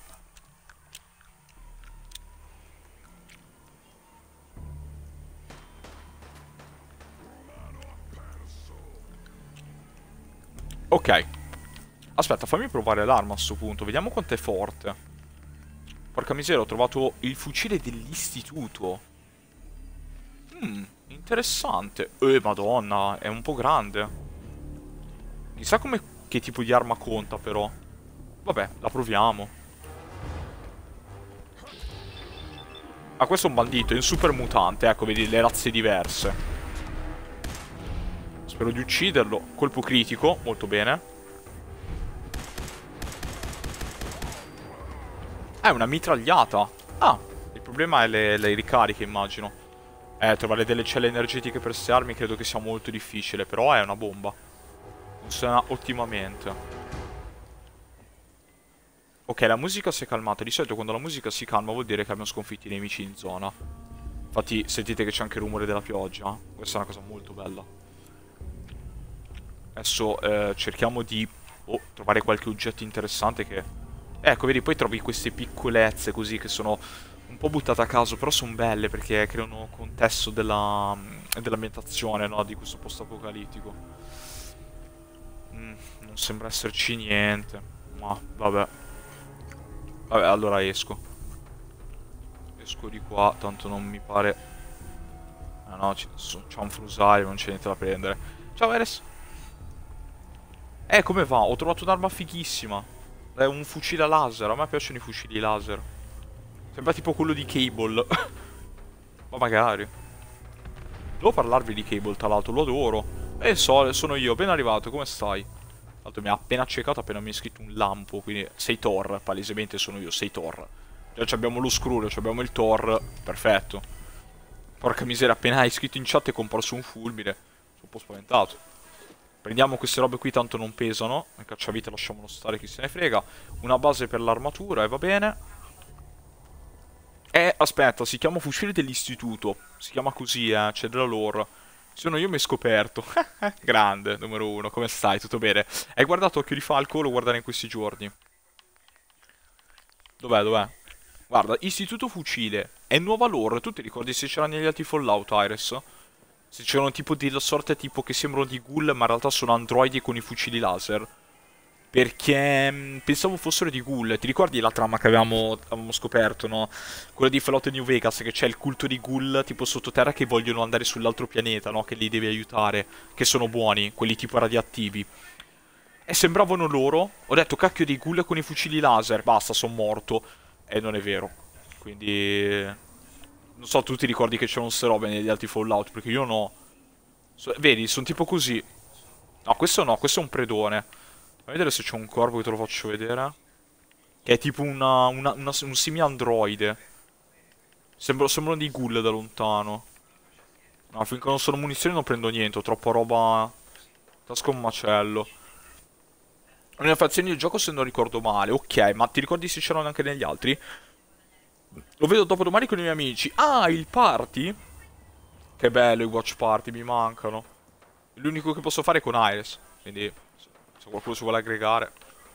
Ok. Aspetta, fammi provare l'arma a sto punto. Vediamo quanto è forte. Porca miseria, ho trovato il fucile dell'istituto. Interessante. Madonna, è un po' grande. Chissà che tipo di arma conta, però. Vabbè, la proviamo. Ah, questo è un bandito, è un super mutante. Ecco, vedi le razze diverse. Spero di ucciderlo. Colpo critico, molto bene. È una mitragliata. Ah, il problema è le ricariche, immagino. Trovare delle celle energetiche per queste armi credo che sia molto difficile, però è una bomba. Funziona ottimamente. Ok, la musica si è calmata. Di solito quando la musica si calma vuol dire che abbiamo sconfitto i nemici in zona. Infatti sentite che c'è anche il rumore della pioggia. Questa è una cosa molto bella. Adesso cerchiamo di trovare qualche oggetto interessante che... Ecco, vedi, poi trovi queste piccolezze così che sono un po' buttate a caso, però sono belle perché creano contesto dell'ambientazione, no? Di questo post-apocalittico. Non sembra esserci niente. Ma, vabbè. Vabbè, allora esco. Esco di qua, tanto non mi pare... Ah no, c'è un frusario, non c'è niente da prendere. Ciao Eres. Come va? Ho trovato un'arma fighissima. È un fucile laser, a me piacciono i fucili laser. Sembra tipo quello di Cable. Ma magari. Devo parlarvi di Cable, tra l'altro, lo adoro. Sono io, ben arrivato, come stai? Tra l'altro mi ha appena accecato, appena mi ha scritto un lampo, quindi sei Thor, palesemente sono io, sei Thor. Già abbiamo lo Skrull, abbiamo il Thor, perfetto. Porca miseria, appena hai scritto in chat è comparso un fulmine. Sono un po' spaventato. Prendiamo queste robe qui, tanto non pesano. Il cacciavite lasciamolo stare, chi se ne frega. Una base per l'armatura e va bene. Aspetta, si chiama fucile dell'istituto. Si chiama così, c'è della lore. Sono io mi hai scoperto. Grande, numero 1. Come stai? Tutto bene? Hai guardato Occhio di Falco? Lo guardare in questi giorni. Dov'è? Guarda, istituto fucile. È nuova lore. Tu ti ricordi se c'era negli altri Fallout, Iris? Se c'erano tipo delle sorte tipo che sembrano di ghoul, ma in realtà sono androidi con i fucili laser. Perché pensavo fossero di ghoul. Ti ricordi la trama che avevamo scoperto, no? Quella di Fallout New Vegas, che c'è il culto di ghoul tipo sottoterra che vogliono andare sull'altro pianeta, no? Che li devi aiutare. Che sono buoni, quelli tipo radioattivi. E sembravano loro. Ho detto, cacchio, dei ghoul con i fucili laser. Basta, sono morto. E non è vero. Quindi... non so, tu ti ricordi che c'erano queste robe negli altri Fallout? Perché io no. Vedi, sono tipo così. No, questo è un predone. Fammi vedere se c'è un corvo che te lo faccio vedere. Che è tipo un semi-androide. Sembrano dei ghoul da lontano. No, finché non sono munizioni non prendo niente. Ho troppa roba... tasca un macello. Nelle fazioni del gioco se non ricordo male. Ok, ma ti ricordi se c'erano anche negli altri? Lo vedo dopodomani con i miei amici. Ah, il party? Che bello i watch party, mi mancano. L'unico che posso fare è con Iris. Quindi, se qualcuno si vuole aggregare.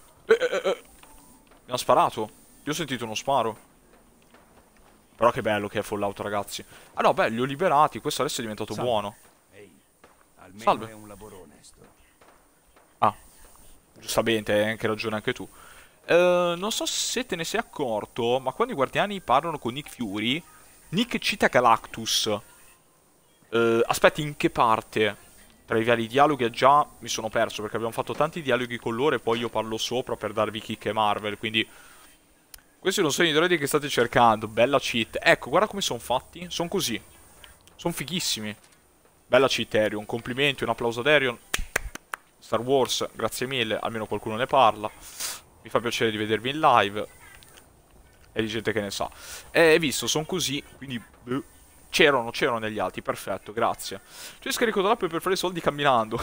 Mi ha sparato. Io ho sentito uno sparo. Però che bello che è Fallout, ragazzi. Ah no, beh, li ho liberati. Questo adesso è diventato buono. Ehi, almeno Salve. è un lavoro onesto. Ah, giustamente, hai anche ragione anche tu. Non so se te ne sei accorto, ma quando i guardiani parlano con Nick Fury, Nick cita Galactus. Aspetti, in che parte? Tra i vari dialoghi già mi sono perso, perché abbiamo fatto tanti dialoghi con loro e poi io parlo sopra per darvi chicche Marvel, quindi... questi non sono i droidi che state cercando, bella cheat. Ecco, guarda come sono fatti, sono così. Sono fighissimi. Bella cheat, Arion, complimenti, un applauso ad Arion. Star Wars, grazie mille, almeno qualcuno ne parla. Mi fa piacere di vedervi in live. E di gente che ne sa. Hai visto, sono così, quindi... C'erano negli altri, perfetto, grazie. Cioè scarico dall'app per fare i soldi camminando.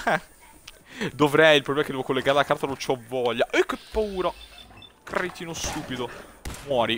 Dovrei, il problema è che devo collegare la carta, non c'ho voglia. Che paura. Cretino stupido. Muori.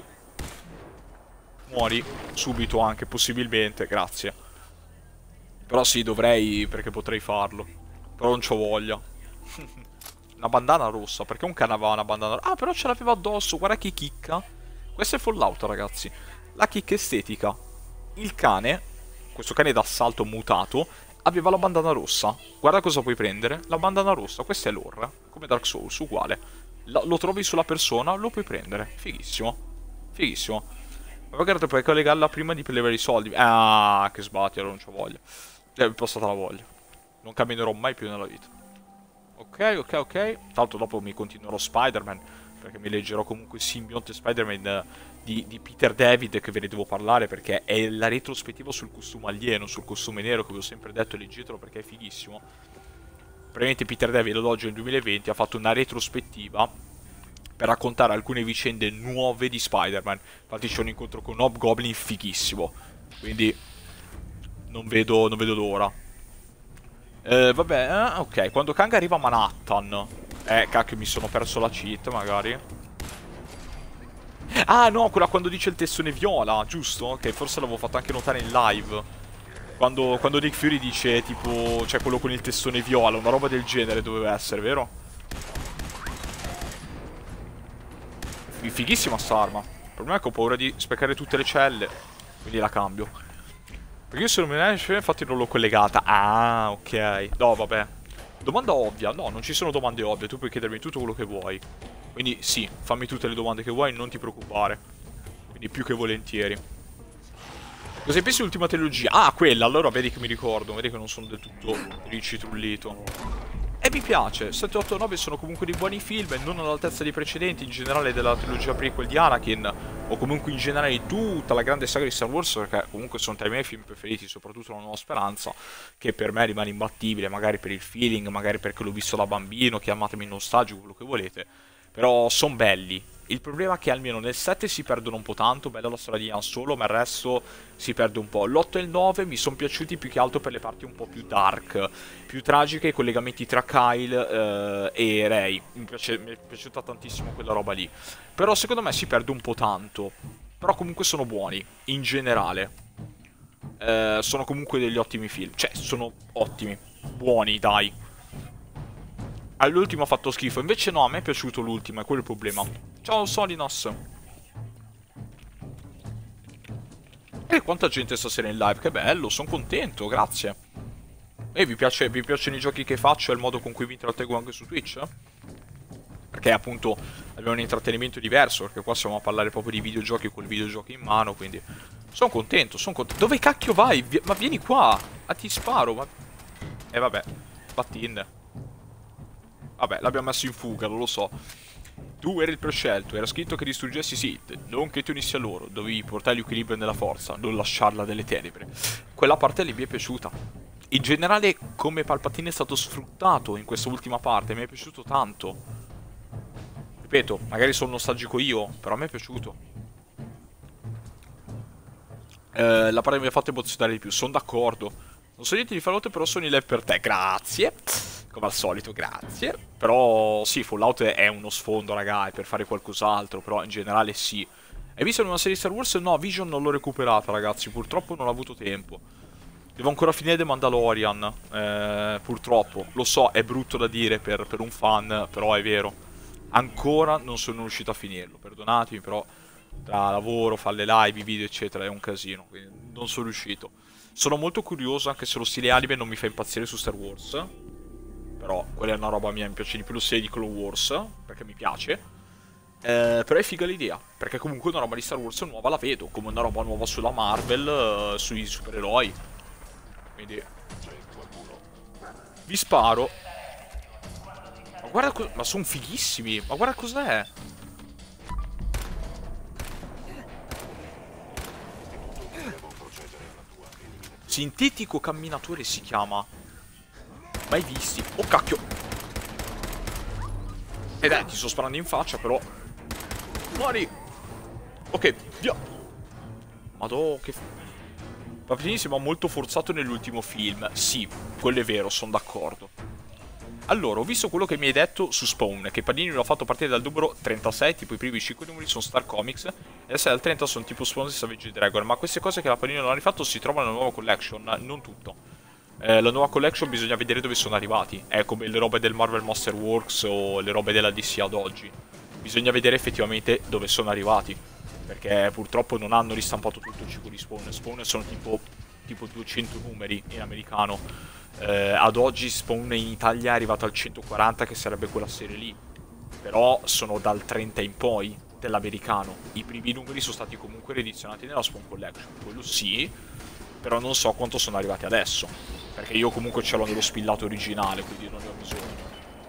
Muori. Subito anche, possibilmente, grazie. Però sì, dovrei, perché potrei farlo. Però non c'ho voglia. Una bandana rossa, perché un cane aveva una bandana rossa? Ah, però ce l'aveva addosso, guarda che chicca. Questo è Fallout, ragazzi. La chicca estetica. Il cane, questo cane d'assalto mutato, aveva la bandana rossa. Guarda cosa puoi prendere. La bandana rossa, questa è l'orra. Come Dark Souls, uguale. Lo trovi sulla persona, lo puoi prendere. Fighissimo. Fighissimo. Ma magari puoi collegarla prima di prelevare i soldi. Ah, che sbatti, allora non c'ho voglia. Mi è passata la voglia. Non camminerò mai più nella vita. Ok. Tra l'altro dopo mi continuerò Spider-Man, perché mi leggerò comunque Simbionte Spider-Man di Peter David, che ve ne devo parlare perché è la retrospettiva sul costume alieno, sul costume nero, che vi ho sempre detto, leggetelo perché è fighissimo. Praticamente Peter David ad oggi nel 2020 ha fatto una retrospettiva per raccontare alcune vicende nuove di Spider-Man. Infatti c'è un incontro con Hobgoblin fighissimo, quindi non vedo l'ora. Vabbè, ok, quando Kang arriva a Manhattan. Cacchio, mi sono perso la cheat, magari. Ah, no, quella quando dice il testone viola, giusto? Che forse l'avevo fatto anche notare in live. Quando Nick Fury dice, tipo, cioè quello con il testone viola, una roba del genere doveva essere, vero? Fighissima sta arma. Il problema è che ho paura di sprecare tutte le celle, quindi la cambio. Perché io se non me ne esce, infatti non l'ho collegata. Ah, ok. No, vabbè. Domanda ovvia. No, non ci sono domande ovvie. Tu puoi chiedermi tutto quello che vuoi. Quindi sì, fammi tutte le domande che vuoi, non ti preoccupare. Quindi più che volentieri. Cosa pensi dell'ultima trilogia? Ah, quella, allora vedi che mi ricordo, vedi che non sono del tutto ricitrullito. E mi piace, 7, 8, 9 sono comunque dei buoni film, non all'altezza dei precedenti, in generale della trilogia prequel di Anakin, o comunque in generale di tutta la grande saga di Star Wars, perché comunque sono tra i miei film preferiti, soprattutto La Nuova Speranza, che per me rimane imbattibile, magari per il feeling, magari perché l'ho visto da bambino, chiamatemi nostalgico, quello che volete, però sono belli. Il problema è che almeno nel 7 si perdono un po' tanto, bella la storia di Han Solo, ma il resto si perde un po'. L'8 e il 9 mi sono piaciuti più che altro per le parti un po' più dark, più tragiche, i collegamenti tra Kyle e Rey. Mi è piaciuta tantissimo quella roba lì. Però secondo me si perde un po' tanto. Però comunque sono buoni, in generale. Sono comunque degli ottimi film. Cioè, sono ottimi. Buoni, dai. All'ultimo ha fatto schifo. Invece no, a me è piaciuto l'ultimo, è quello il problema. Ciao Solinos. E quanta gente stasera in live, che bello, sono contento, grazie. E vi piacciono i giochi che faccio e il modo con cui vi intrattengo anche su Twitch? Perché appunto abbiamo un intrattenimento diverso, perché qua stiamo a parlare proprio di videogiochi con i videogiochi in mano, quindi sono contento, sono contento. Dove cacchio vai? Ma vieni qua, ti sparo, ma... vabbè, Battin. Vabbè, l'abbiamo messo in fuga, non lo so. Tu eri il prescelto, era scritto che distruggessi Sith, non che ti unissi a loro, dovevi portare l'equilibrio nella forza, non lasciarla delle tenebre. Quella parte lì mi è piaciuta. In generale, come Palpatine è stato sfruttato in questa ultima parte, mi è piaciuto tanto. Ripeto, magari sono nostalgico io, però mi è piaciuto. La parte mi ha fatto emozionare di più, sono d'accordo. Non so niente di Fallout, però sono in live per te, grazie. Come al solito, grazie. Però sì, Fallout è uno sfondo, raga, è per fare qualcos'altro, però in generale sì. Hai visto una serie di Star Wars? No, Vision non l'ho recuperata, ragazzi, purtroppo non ho avuto tempo. Devo ancora finire The Mandalorian, purtroppo. Lo so, è brutto da dire per un fan, però è vero. Ancora non sono riuscito a finirlo, perdonatemi, però tra lavoro, fare le live, i video, eccetera, è un casino, quindi non sono riuscito. Sono molto curioso, anche se lo stile anime non mi fa impazzire su Star Wars. Però quella è una roba mia, mi piace di più lo stile di Clone Wars, perché mi piace. Però è figa l'idea, perché comunque una roba di Star Wars nuova la vedo, come una roba nuova sulla Marvel, sui supereroi. Quindi vi sparo. Ma guarda, ma sono fighissimi, ma guarda cos'è. Sintetico camminatore si chiama. Mai visti. Oh cacchio. E dai, ti sto sparando in faccia però. Muori. Ok, via. Madò, che... Palpatine sembra molto forzato nell'ultimo film. Sì, quello è vero, sono d'accordo. Allora, ho visto quello che mi hai detto su Spawn, che Panini l'ha fatto partire dal numero 36, tipo i primi 5 numeri sono Star Comics, e adesso dal 30 sono tipo Spawn e Savage Dragon, ma queste cose che la Panini non ha rifatto si trovano nella nuova collection, non tutto. La nuova collection bisogna vedere dove sono arrivati, è come le robe del Marvel Masterworks o le robe della DC ad oggi. Bisogna vedere effettivamente dove sono arrivati, perché purtroppo non hanno ristampato tutto il ciclo di Spawn. Spawn sono tipo 200 numeri in americano. Ad oggi Spawn in Italia è arrivato al 140, che sarebbe quella serie lì. Però sono dal 30 in poi dell'americano. I primi numeri sono stati comunque reedizionati nella Spawn Collection, quello sì, però non so quanto sono arrivati adesso, perché io comunque ce l'ho nello spillato originale, quindi non ne ho bisogno.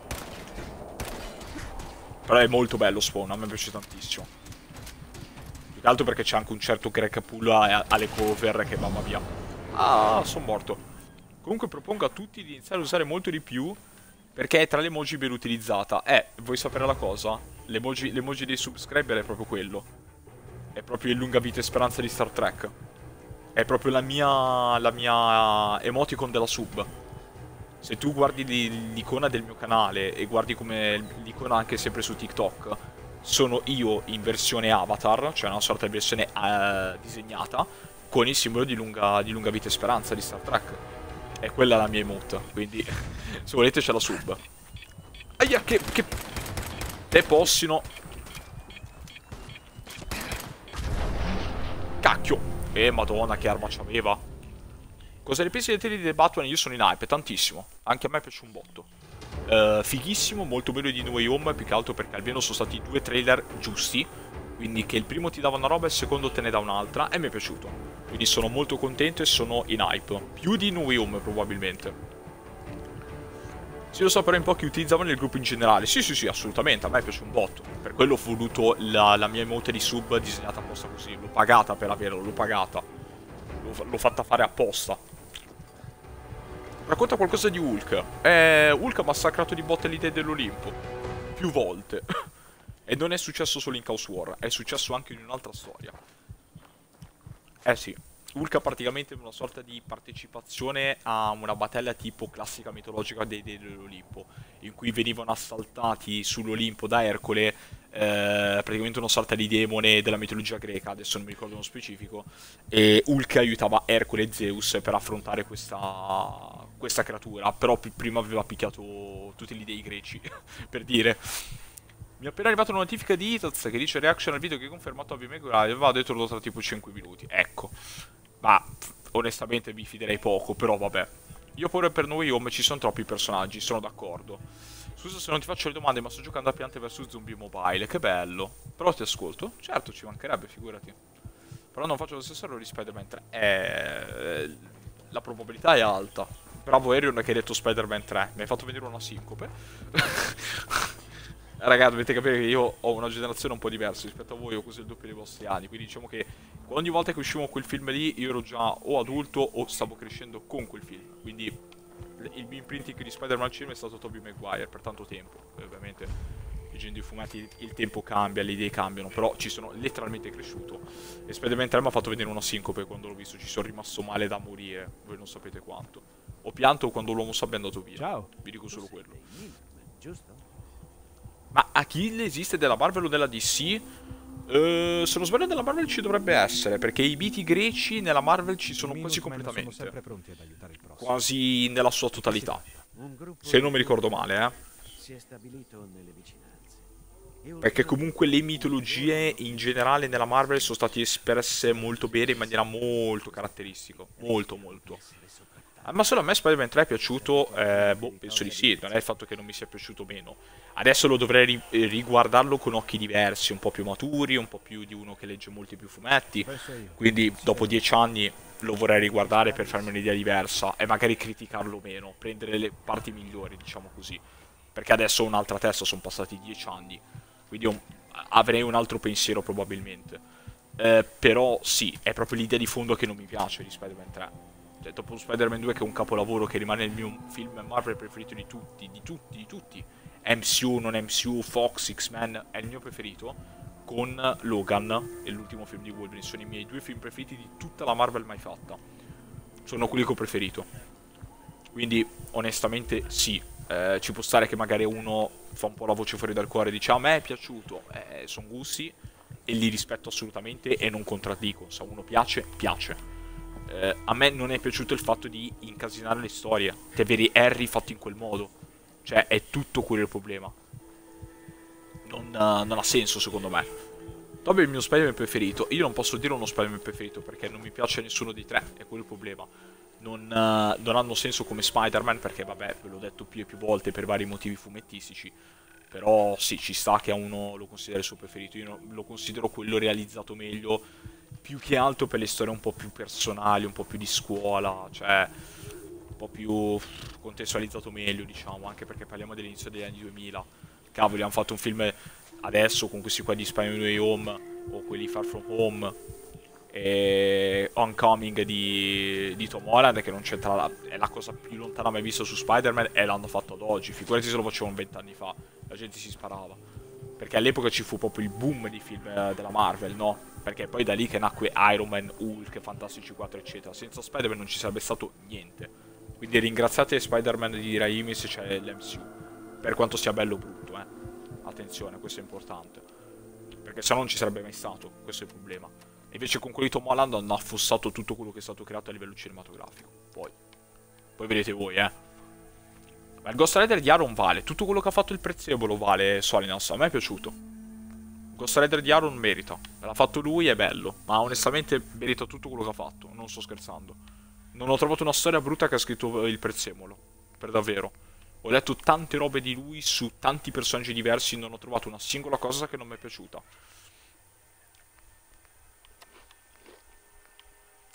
Però è molto bello Spawn, a me piace tantissimo. Più che altro perché c'è anche un certo Greg Capullo alle cover che mamma mia. Ah, sono morto. Comunque propongo a tutti di iniziare a usare molto di più, perché è tra le emoji ben utilizzata. Vuoi sapere la cosa? L'emoji dei subscriber è proprio quello. È proprio il lunga vita e speranza di Star Trek. È proprio la mia emoticon della sub. Se tu guardi l'icona del mio canale e guardi come l'icona anche sempre su TikTok, sono io in versione avatar, cioè una sorta di versione disegnata, con il simbolo di lunga vita e speranza di Star Trek. E quella è la mia emote, quindi se volete c'è la sub. Aia, che... Te possino. Cacchio. Madonna, che arma c'aveva. Cosa ne pensi dei titoli di The Batman? Io sono in hype, tantissimo. Anche a me piace un botto. Fighissimo, molto meglio di No Way Home, più che altro perché almeno sono stati 2 trailer giusti. Quindi che il primo ti dava una roba e il secondo te ne dà un'altra, e mi è piaciuto. Quindi sono molto contento e sono in hype. Più di No Way Home probabilmente. Sì, lo so, però in pochi utilizzavano il gruppo in generale. Sì, sì, sì, assolutamente, a me piace un botto. Per quello ho voluto la mia emote di sub disegnata apposta così. L'ho pagata per averlo, l'ho pagata. L'ho fatta fare apposta. Racconta qualcosa di Hulk. Hulk ha massacrato di botte l'idea dell'Olimpo. Più volte. E non è successo solo in Chaos War, è successo anche in un'altra storia. Eh sì, Hulk ha praticamente una sorta di partecipazione a una battaglia tipo classica mitologica dei dei dell'Olimpo, in cui venivano assaltati sull'Olimpo da Ercole, praticamente una sorta di demone della mitologia greca, adesso non mi ricordo nello specifico, e Hulk aiutava Ercole e Zeus per affrontare questa creatura, però prima aveva picchiato tutti gli dei greci, per dire. Mi è appena arrivata una notifica di Itoz che dice reaction al video che ha confermato Abby Maguire. Va detto tra tipo 5 minuti. Ecco. Ma onestamente mi fiderei poco, però vabbè. Io pure per No Way Home ci sono troppi personaggi, sono d'accordo. Scusa se non ti faccio le domande, ma sto giocando a Piante vs Zombie Mobile, che bello. Però ti ascolto? Certo, ci mancherebbe, figurati. Però non faccio lo stesso errore di Spider-Man 3. La probabilità è alta. Bravo Arion che hai detto Spider-Man 3. Mi hai fatto venire una sincope. Ragazzi, dovete capire che io ho una generazione un po' diversa rispetto a voi, ho quasi il doppio dei vostri anni, quindi diciamo che ogni volta che uscivo quel film lì io ero già o adulto o stavo crescendo con quel film, quindi il mio imprinting di Spider-Man cinema è stato Tobey Maguire per tanto tempo. Poi, ovviamente leggendo i fumetti il tempo cambia, le idee cambiano, però ci sono letteralmente cresciuto. E Spider-Man 3 mi ha fatto vedere una sincope quando l'ho visto, ci sono rimasto male da morire, voi non sapete quanto. Ho pianto quando l'uomo sabbia è andato via. Ciao. Vi dico solo quello. Giusto? Ma a chi esiste della Marvel o della DC? Se non sbaglio della Marvel ci dovrebbe essere, perché i miti greci nella Marvel ci sono quasi Sono sempre completamente. pronti ad aiutare il prossimo. Quasi nella sua totalità. Un gruppo Se non mi ricordo male, si è stabilito nelle vicinanze. E Perché comunque le mitologie in generale nella Marvel sono state espresse molto bene in maniera molto caratteristica. Molto, molto. Ma solo a me Spider-Man 3 è piaciuto, boh, penso di sì, non è il fatto che non mi sia piaciuto meno. Adesso lo dovrei riguardarlo con occhi diversi, un po' più maturi, un po' più di uno che legge molti più fumetti. Quindi dopo 10 anni lo vorrei riguardare per farmi un'idea diversa e magari criticarlo meno, prendere le parti migliori, diciamo così. Perché adesso ho un'altra testa, sono passati 10 anni, quindi avrei un altro pensiero probabilmente. Però sì, è proprio l'idea di fondo che non mi piace di Spider-Man 3. Cioè, dopo Spider-Man 2 che è un capolavoro, che rimane il mio film Marvel preferito di tutti, di tutti, di tutti. MCU, non MCU, Fox, X-Men, è il mio preferito. Con Logan e l'ultimo film di Wolverine, sono i miei due film preferiti di tutta la Marvel mai fatta. Sono quelli che ho preferito. Quindi, onestamente, sì. Ci può stare che magari uno fa un po' la voce fuori dal cuore e dice a me è piaciuto, sono gusti e li rispetto assolutamente e non contraddico. Se a uno piace, piace. A me non è piaciuto il fatto di incasinare le storie, di avere Harry fatto in quel modo. Cioè, è tutto quello il problema. Non ha senso, secondo me. Tobey è il mio Spider-Man preferito. Io non posso dire uno Spider-Man preferito perché non mi piace nessuno dei tre, è quello il problema. Non hanno senso come Spider-Man perché, vabbè, ve l'ho detto più e più volte per vari motivi fumettistici. Però sì, ci sta che a uno lo considera il suo preferito. Io lo considero quello realizzato meglio, più che altro per le storie un po' più personali, un po' più di scuola, cioè un po' più contestualizzato meglio, diciamo, anche perché parliamo dell'inizio degli anni 2000. Cavoli, hanno fatto un film adesso con questi qua di Spider-Man Way Home o quelli Far From Home e Homecoming di Tom Holland, che non c'entra, è la cosa più lontana mai vista su Spider-Man e l'hanno fatto ad oggi. Figurati se lo facevano 20 anni fa, la gente si sparava. Perché all'epoca ci fu proprio il boom di film della Marvel, no? Perché poi da lì che nacque Iron Man, Hulk, Fantastici 4, eccetera. Senza Spider-Man non ci sarebbe stato niente. Quindi ringraziate Spider-Man di Raimi se c'è l'MCU. Per quanto sia bello o brutto, Attenzione, questo è importante. Perché se no non ci sarebbe mai stato, questo è il problema. E invece con quelli di Tom Holland hanno affossato tutto quello che è stato creato a livello cinematografico. Poi vedete voi, Ma il Ghost Rider di Aaron vale. Tutto quello che ha fatto il prezzemolo vale, Solinas. A me è piaciuto. Ghost Rider di Aaron merita. L'ha fatto lui, è bello. Ma onestamente merita tutto quello che ha fatto. Non sto scherzando. Non ho trovato una storia brutta che ha scritto il prezzemolo. Per davvero. Ho letto tante robe di lui su tanti personaggi diversi. Non ho trovato una singola cosa che non mi è piaciuta.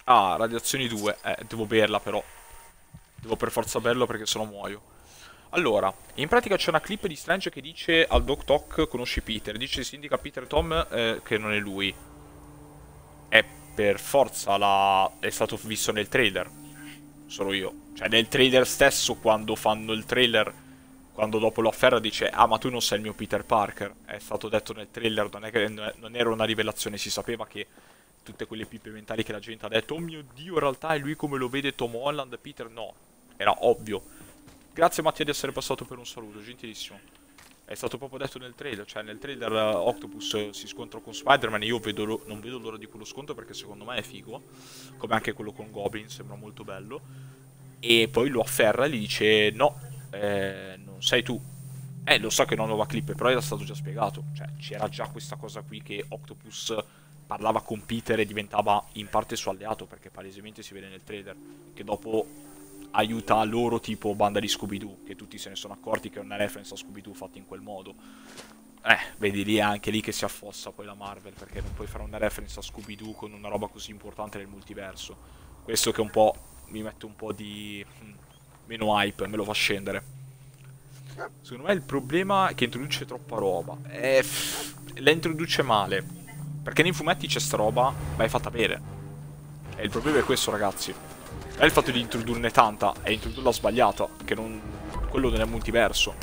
Ah, radiazioni 2. Devo berla però. Devo per forza berlo perché sennò muoio. Allora, in pratica c'è una clip di Strange che dice al Doc Talk conosci Peter. Dice si indica Peter Tom che non è lui. È per forza è stato visto nel trailer. Solo io. Cioè nel trailer stesso quando fanno il trailer, quando dopo lo afferra dice ah ma tu non sei il mio Peter Parker. È stato detto nel trailer, non è che non era una rivelazione, si sapeva che tutte quelle pippe mentali che la gente ha detto oh mio Dio in realtà è lui come lo vede Tom Holland, Peter no. Era ovvio. Grazie Mattia di essere passato per un saluto, gentilissimo. È stato proprio detto nel trailer, cioè nel trailer Octopus si scontra con Spider-Man e io non vedo l'ora di quello scontro perché secondo me è figo, come anche quello con Goblin, sembra molto bello. E poi lo afferra e gli dice no, non sei tu. Lo so che è una nuova clip, però era stato già spiegato, cioè c'era già questa cosa qui che Octopus parlava con Peter e diventava in parte suo alleato, perché palesemente si vede nel trailer, che dopo aiuta loro tipo banda di Scooby-Doo, che tutti se ne sono accorti che è una reference a Scooby-Doo fatta in quel modo. Vedi lì anche lì che si affossa poi la Marvel, perché non puoi fare una reference a Scooby-Doo con una roba così importante nel multiverso. Questo che un po' mi mette un po' di meno hype, me lo fa scendere. Secondo me il problema è che introduce troppa roba. La introduce male. Perché nei fumetti c'è sta roba, ma è fatta bene. E il problema è questo, ragazzi. È il fatto di introdurne tanta e introdurla sbagliata, che non... quello non è multiverso.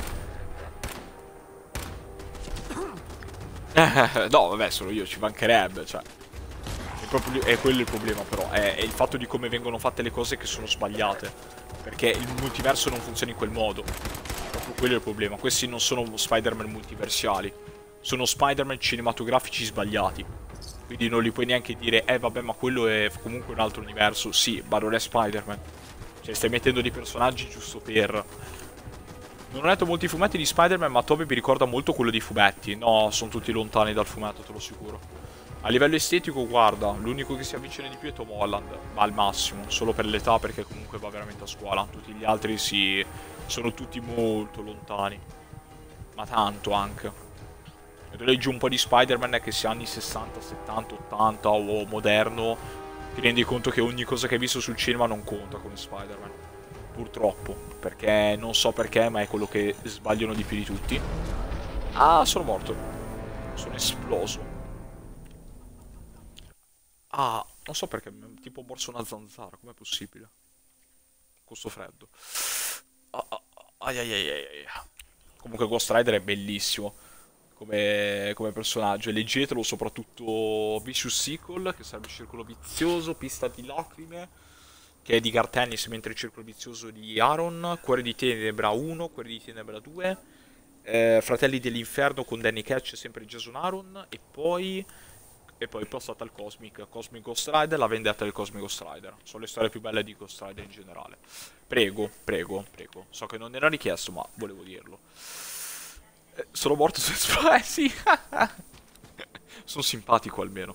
No, vabbè, solo io, ci mancherebbe, cioè. È quello il problema, però. È il fatto di come vengono fatte le cose che sono sbagliate. Perché il multiverso non funziona in quel modo. Proprio quello è il problema. Questi non sono Spider-Man multiversiali. Sono Spider-Man cinematografici sbagliati. Quindi non li puoi neanche dire, vabbè, ma quello è comunque un altro universo. Sì, ma non è Spider-Man. Cioè, stai mettendo dei personaggi giusto per... Non ho letto molti fumetti di Spider-Man, ma Tobey mi ricorda molto quello dei fumetti. No, sono tutti lontani dal fumetto, te lo assicuro. A livello estetico, guarda, l'unico che si avvicina di più è Tom Holland, ma al massimo, solo per l'età, perché comunque va veramente a scuola. Tutti gli altri sono tutti molto lontani. Ma tanto anche. Quando leggi un po' di Spider-Man che sia anni 60, 70, 80 o moderno, ti rendi conto che ogni cosa che hai visto sul cinema non conta come Spider-Man. Purtroppo, perché non so perché, ma è quello che sbagliano di più di tutti. Ah, sono morto. Sono esploso. Ah, non so perché, tipo ho morso una zanzara, com'è possibile? Con sto freddo. Ai ai ai ai ai. Comunque Ghost Rider è bellissimo come personaggio. E leggetelo, soprattutto Vicious Sequel, che sarebbe il circolo vizioso, Pista di lacrime, che è di Garth Ennis, mentre il circolo vizioso di Aaron, Cuore di Tenebra 1, Cuore di Tenebra 2, Fratelli dell'Inferno con Danny Ketch, sempre Jason Aaron, e poi passata al Cosmic Ghost Rider, la vendetta del Cosmic Ghost Rider. Sono le storie più belle di Ghost Rider in generale. Prego, prego, prego. So che non era richiesto, ma volevo dirlo. Sono morto senza... sì. Sono simpatico almeno.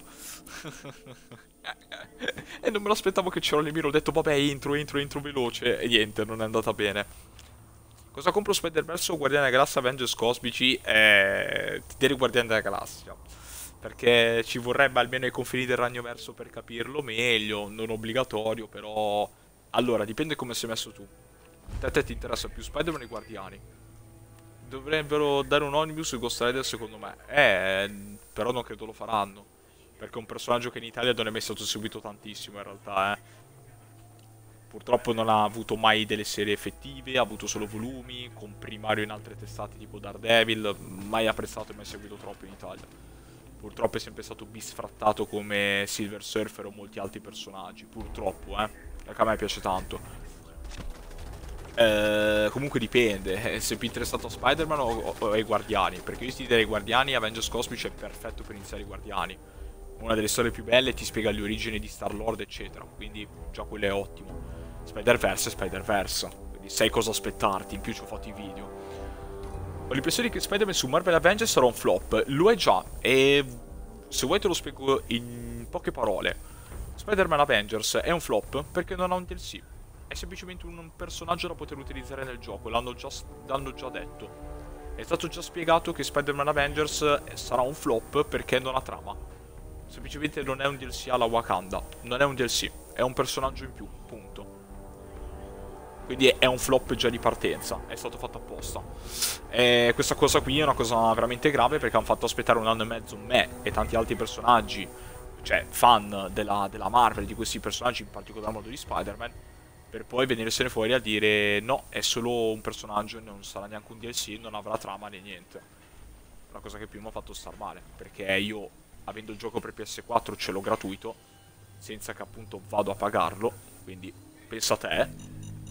E non me lo aspettavo che c'ero Lemiro. Ho detto vabbè, entro veloce. E niente, non è andata bene. Cosa compro Spider-Verse o Guardiani della Galassia, Avengers Cosmici? Ti direi Guardiani della Galassia. Perché ci vorrebbe almeno ai confini del ragnoverso per capirlo meglio. Non obbligatorio, però... Allora, dipende come sei messo tu. A te ti interessa più Spider-Man o i Guardiani? Dovrebbero dare un omnibus su Ghost Rider secondo me. Però non credo lo faranno. Perché è un personaggio che in Italia non è mai stato seguito tantissimo in realtà, Purtroppo non ha avuto mai delle serie effettive, ha avuto solo volumi, comprimario in altre testate tipo Daredevil, mai apprezzato e mai seguito troppo in Italia. Purtroppo è sempre stato bisfrattato come Silver Surfer o molti altri personaggi, purtroppo, perché a me piace tanto. Comunque dipende, se più interessato a Spider-Man o ai Guardiani, perché io ti direi Guardiani, Avengers Cosmic è perfetto per iniziare i Guardiani. Una delle storie più belle, ti spiega le origini di Star-Lord eccetera, quindi già quello è ottimo. Spider-Verse è Spider-Verse, quindi sai cosa aspettarti, in più ci ho fatto i video. Ho l'impressione che Spider-Man su Marvel Avengers sarà un flop, lo è già, e se vuoi te lo spiego in poche parole. Spider-Man Avengers è un flop perché non ha un DLC, è semplicemente un personaggio da poter utilizzare nel gioco, l'hanno già detto. È stato già spiegato che Spider-Man Avengers sarà un flop perché non ha trama. Semplicemente non è un DLC alla Wakanda, non è un DLC, È un personaggio in più, punto. Quindi è un flop già di partenza, è stato fatto apposta. E questa cosa qui è una cosa veramente grave perché hanno fatto aspettare un anno e mezzo me e tanti altri personaggi, cioè fan della Marvel, di questi personaggi, in particolar modo di Spider-Man, per poi venirsene fuori a dire no, è solo un personaggio, non sarà neanche un DLC, non avrà trama né niente. Una cosa che più mi ha fatto star male, perché io, avendo il gioco per PS4, ce l'ho gratuito, senza che appunto vado a pagarlo, quindi pensa a te.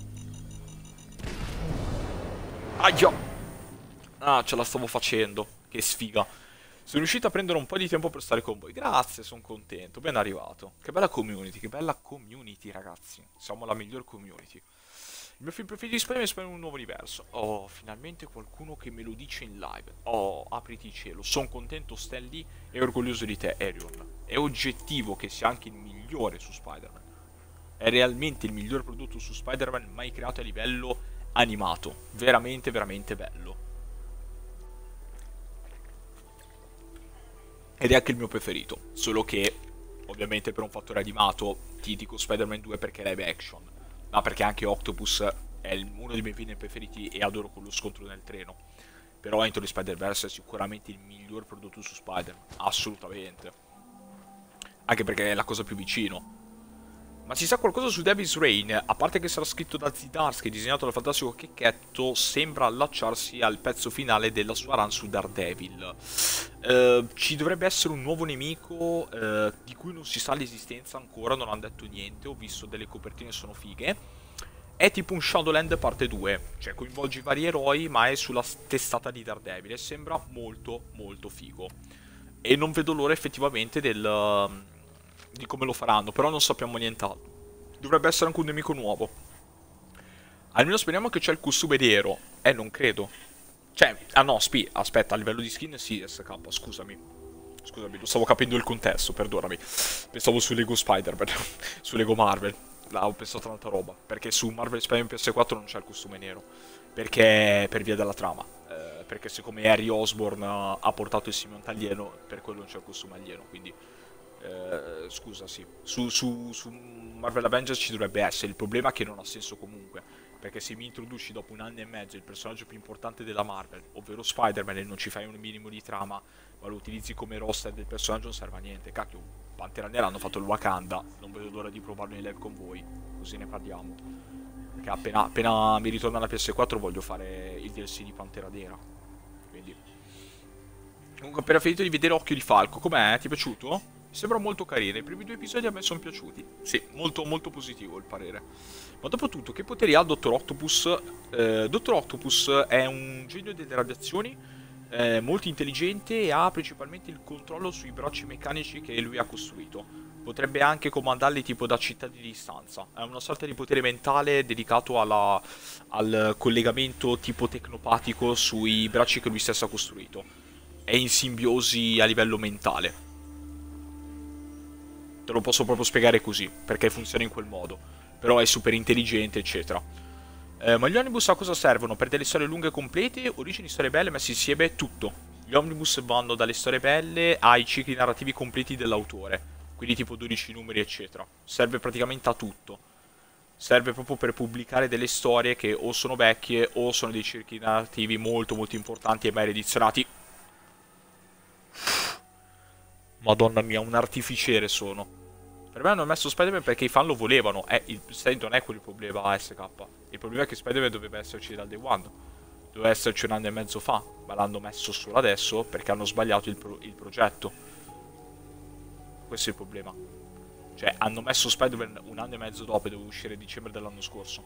Aia! Ah, ce la stavo facendo. Che sfiga. Sono riuscito a prendere un po' di tempo per stare con voi. Grazie, sono contento. Ben arrivato. Che bella community, ragazzi. Siamo la miglior community. Il mio film preferito di Spider-Man è Spider-Man un nuovo universo. Oh, finalmente qualcuno che me lo dice in live. Oh, apriti il cielo. Sono contento, stai lì e orgoglioso di te, Arion. È oggettivo che sia anche il migliore su Spider-Man. È realmente il miglior prodotto su Spider-Man mai creato a livello animato, veramente veramente bello, ed è anche il mio preferito, solo che ovviamente per un fattore animato ti dico Spider-Man 2 perché è live action, ma perché anche Octopus è uno dei miei film preferiti e adoro quello scontro nel treno. Però Into the Spider-Verse è sicuramente il miglior prodotto su Spider-Man, assolutamente, anche perché è la cosa più vicino. Ma si sa qualcosa su Devil's Reign? A parte che sarà scritto da Zdarsky e disegnato dal fantastico Checchetto, sembra allacciarsi al pezzo finale della sua run su Daredevil. Ci dovrebbe essere un nuovo nemico di cui non si sa l'esistenza ancora, non hanno detto niente, ho visto delle copertine, sono fighe. È tipo un Shadowland parte 2, cioè coinvolge i vari eroi ma è sulla testata di Daredevil e sembra molto molto figo. E non vedo l'ora effettivamente di come lo faranno, però non sappiamo nient'altro. Dovrebbe essere anche un nemico nuovo. Almeno speriamo che c'è il costume di Ero. Non credo. Cioè, ah no, aspetta, a livello di skin sì, SK, scusami. Scusami, lo stavo capendo il contesto, perdonami. Pensavo su Lego Spider-Man, su Lego Marvel. Là ho pensato a tanta roba, perché su Marvel Spider-Man PS4 non c'è il costume nero. Perché per via della trama. Perché siccome Harry Osborn ha portato il simbionte alieno, per quello non c'è il costume alieno, quindi... scusa, sì. Su Marvel Avengers ci dovrebbe essere. Il problema è che non ha senso comunque. Perché se mi introduci dopo un anno e mezzo il personaggio più importante della Marvel, ovvero Spider-Man, e non ci fai un minimo di trama, ma lo utilizzi come roster del personaggio, non serve a niente. Cacchio, Pantera Nera hanno fatto il Wakanda. Non vedo l'ora di provarlo in live con voi. Così ne parliamo. Perché appena mi ritorna la PS4 voglio fare il DLC di Pantera Nera. Quindi. Comunque, ho appena finito di vedere Occhio di Falco. Com'è? Ti è piaciuto? Sembra molto carino, i primi 2 episodi a me sono piaciuti. Sì, molto molto positivo il parere. Ma dopo tutto, che poteri ha il Dottor Octopus? Dottor Octopus è un genio delle radiazioni, molto intelligente e ha principalmente il controllo sui bracci meccanici che lui ha costruito. Potrebbe anche comandarli tipo da città di distanza. È una sorta di potere mentale dedicato al collegamento tipo tecnopatico sui bracci che lui stesso ha costruito. È in simbiosi a livello mentale. Te lo posso proprio spiegare così, perché funziona in quel modo. Però è super intelligente, eccetera. Ma gli omnibus a cosa servono? Per delle storie lunghe e complete, origini, storie belle, messi insieme, tutto. Gli omnibus vanno dalle storie belle ai cicli narrativi completi dell'autore. Quindi tipo 12 numeri, eccetera. Serve praticamente a tutto. Serve proprio per pubblicare delle storie che o sono vecchie o sono dei cicli narrativi molto molto importanti e mai reedizionati. Madonna mia, un artificiere sono. Per me hanno messo Spider-Man perché i fan lo volevano. Non è quello il problema SK. Il problema è che Spider-Man doveva esserci dal day one. Doveva esserci un anno e mezzo fa. Ma l'hanno messo solo adesso perché hanno sbagliato il progetto. Questo è il problema. Cioè, hanno messo Spider-Man un anno e mezzo dopo e doveva uscire a dicembre dell'anno scorso.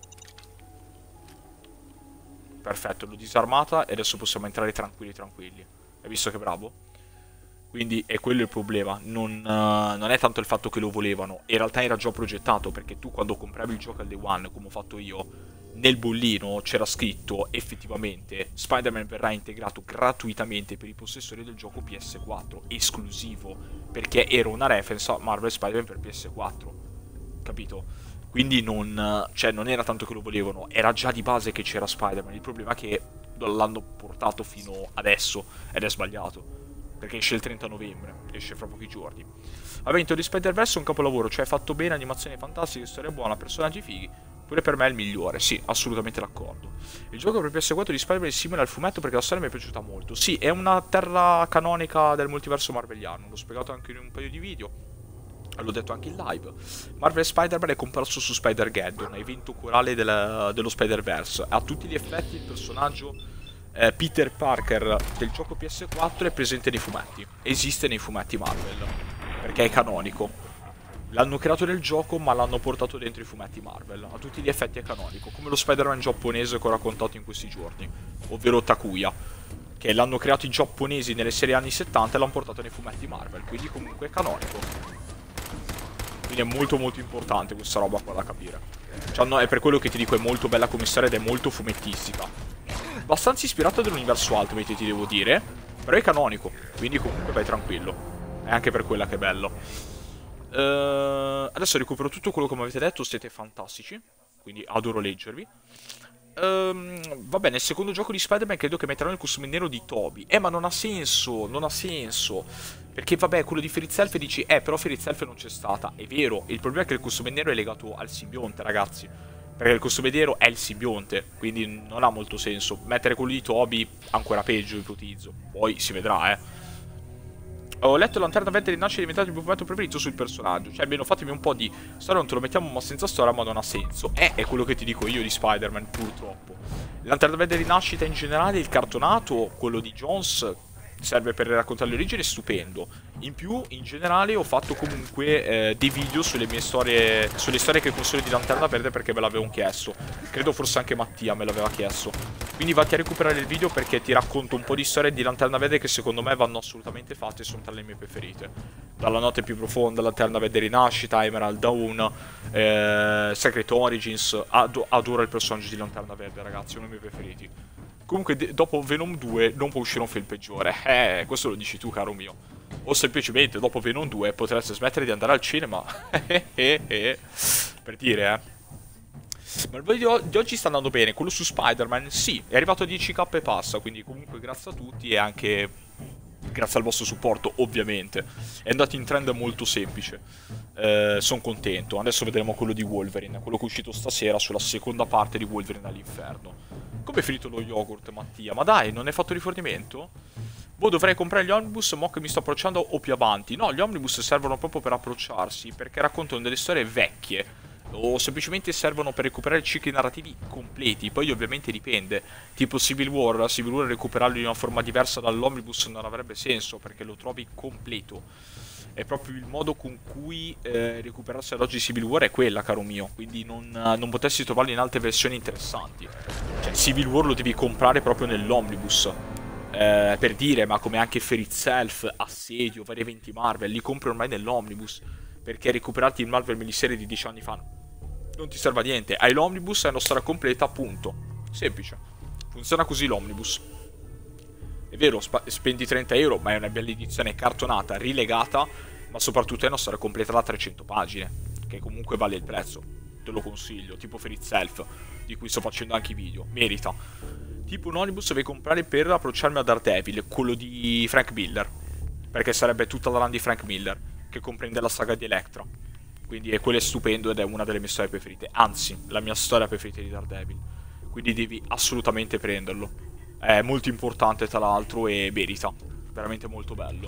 Perfetto, l'ho disarmata e adesso possiamo entrare tranquilli tranquilli. Hai visto che bravo? Quindi è quello il problema, non è tanto il fatto che lo volevano, in realtà era già progettato, perché tu quando compravi il gioco al day one, come ho fatto io, nel bollino c'era scritto effettivamente Spider-Man verrà integrato gratuitamente per i possessori del gioco PS4, esclusivo, perché era una reference a Marvel Spider-Man per PS4, capito? Quindi non era tanto che lo volevano, era già di base che c'era Spider-Man, il problema è che l'hanno portato fino adesso ed è sbagliato. perché esce il 30 novembre, esce fra pochi giorni. Vabbè, Into the Spider-Verse è un capolavoro, cioè fatto bene, animazioni fantastiche, storia buona, personaggi fighi. Pure per me è il migliore, sì, assolutamente d'accordo. Il gioco per PS4 di Spider-Man è simile al fumetto perché la storia mi è piaciuta molto. Sì, è una terra canonica del multiverso marveliano, l'ho spiegato anche in un paio di video, l'ho detto anche in live. Marvel Spider-Man è comparso su Spider-Geddon, evento corale dello Spider-Verse. A tutti gli effetti il personaggio Peter Parker del gioco PS4 è presente nei fumetti, esiste nei fumetti Marvel, perché è canonico. L'hanno creato nel gioco ma l'hanno portato dentro i fumetti Marvel. A tutti gli effetti è canonico, come lo Spider-Man giapponese che ho raccontato in questi giorni, ovvero Takuya, che l'hanno creato i giapponesi nelle serie anni 70 e l'hanno portato nei fumetti Marvel, quindi comunque è canonico. Quindi è molto molto importante questa roba qua da capire. Cioè, no, è per quello che ti dico, è molto bella come storia ed è molto fumettistica. Abbastanza ispirata dall'universo Ultimate, ti devo dire, però è canonico, quindi comunque vai tranquillo. È anche per quella che è bello. Adesso recupero tutto quello che mi avete detto, siete fantastici, quindi adoro leggervi. Va bene, il secondo gioco di Spider-Man credo che metteranno il costume nero di Tobey. Ma non ha senso, non ha senso. Perché vabbè, quello di Fairy Self dici, però Fairy Self non c'è stata. È vero, il problema è che il costume nero è legato al simbionte, ragazzi. Perché il costume nero è il simbionte, quindi non ha molto senso. Mettere quello di Tobey ancora peggio, ipotizzo. Poi si vedrà, Ho letto Lanterna Verde rinasce è diventato il mio fumetto preferito sul personaggio. Cioè, almeno fatemi un po' di storia, non te lo mettiamo ma senza storia, ma non ha senso. È quello che ti dico io di Spider-Man, purtroppo. Lanterna Verde rinascita in generale, il cartonato, quello di Jones, serve per raccontare le origini, è stupendo. In più, in generale, ho fatto comunque dei video sulle mie storie, sulle storie che console di Lanterna Verde perché me l'avevano chiesto. Credo forse anche Mattia me l'aveva chiesto. Quindi vatti a recuperare il video perché ti racconto un po' di storie di Lanterna Verde che secondo me vanno assolutamente fatte e sono tra le mie preferite. Dalla notte più profonda, Lanterna Verde rinascita, Emerald Dawn, Secret Origins. Adoro il personaggio di Lanterna Verde, ragazzi, uno dei miei preferiti. Comunque dopo Venom 2 non può uscire un film peggiore. Questo lo dici tu, caro mio. O semplicemente dopo Venom 2 potreste smettere di andare al cinema. Per dire, Ma il video di oggi sta andando bene. Quello su Spider-Man, sì, è arrivato a 10k e passa. Quindi comunque grazie a tutti e anche grazie al vostro supporto, ovviamente. È andato in trend molto semplice. Sono contento. Adesso vedremo quello di Wolverine, quello che è uscito stasera sulla seconda parte di Wolverine all'inferno. Come è finito lo yogurt, Mattia? Ma dai, non hai fatto rifornimento? Boh, dovrei comprare gli omnibus, mo che mi sto approcciando o più avanti. No, gli omnibus servono proprio per approcciarsi, perché raccontano delle storie vecchie. O semplicemente servono per recuperare cicli narrativi completi. Poi ovviamente dipende. Tipo Civil War recuperarlo in una forma diversa dall'omnibus non avrebbe senso, perché lo trovi completo. È proprio il modo con cui recuperarsi ad oggi Civil War è quella, caro mio. Quindi non potessi trovarlo in altre versioni interessanti. Cioè, Civil War lo devi comprare proprio nell'omnibus. Per dire, ma come anche Fairy Self, Assedio, vari eventi Marvel, li compri ormai nell'omnibus. Perché recuperarti il Marvel miniserie di 10 anni fa non ti serve a niente. Hai l'omnibus, hai una storia completa, appunto. Semplice. Funziona così l'omnibus. È vero, spendi 30 euro, ma è una bella edizione cartonata, rilegata, ma soprattutto è una storia completa da 300 pagine, che comunque vale il prezzo. Te lo consiglio, tipo Fairy Self, di cui sto facendo anche i video. Merita. Tipo un omnibus devi comprare per approcciarmi a Daredevil, quello di Frank Miller, perché sarebbe tutta la run di Frank Miller, che comprende la saga di Elektra. Quindi quello è stupendo ed è una delle mie storie preferite. Anzi, la mia storia preferita di Daredevil. Quindi devi assolutamente prenderlo. È molto importante tra l'altro e merita. Veramente molto bello.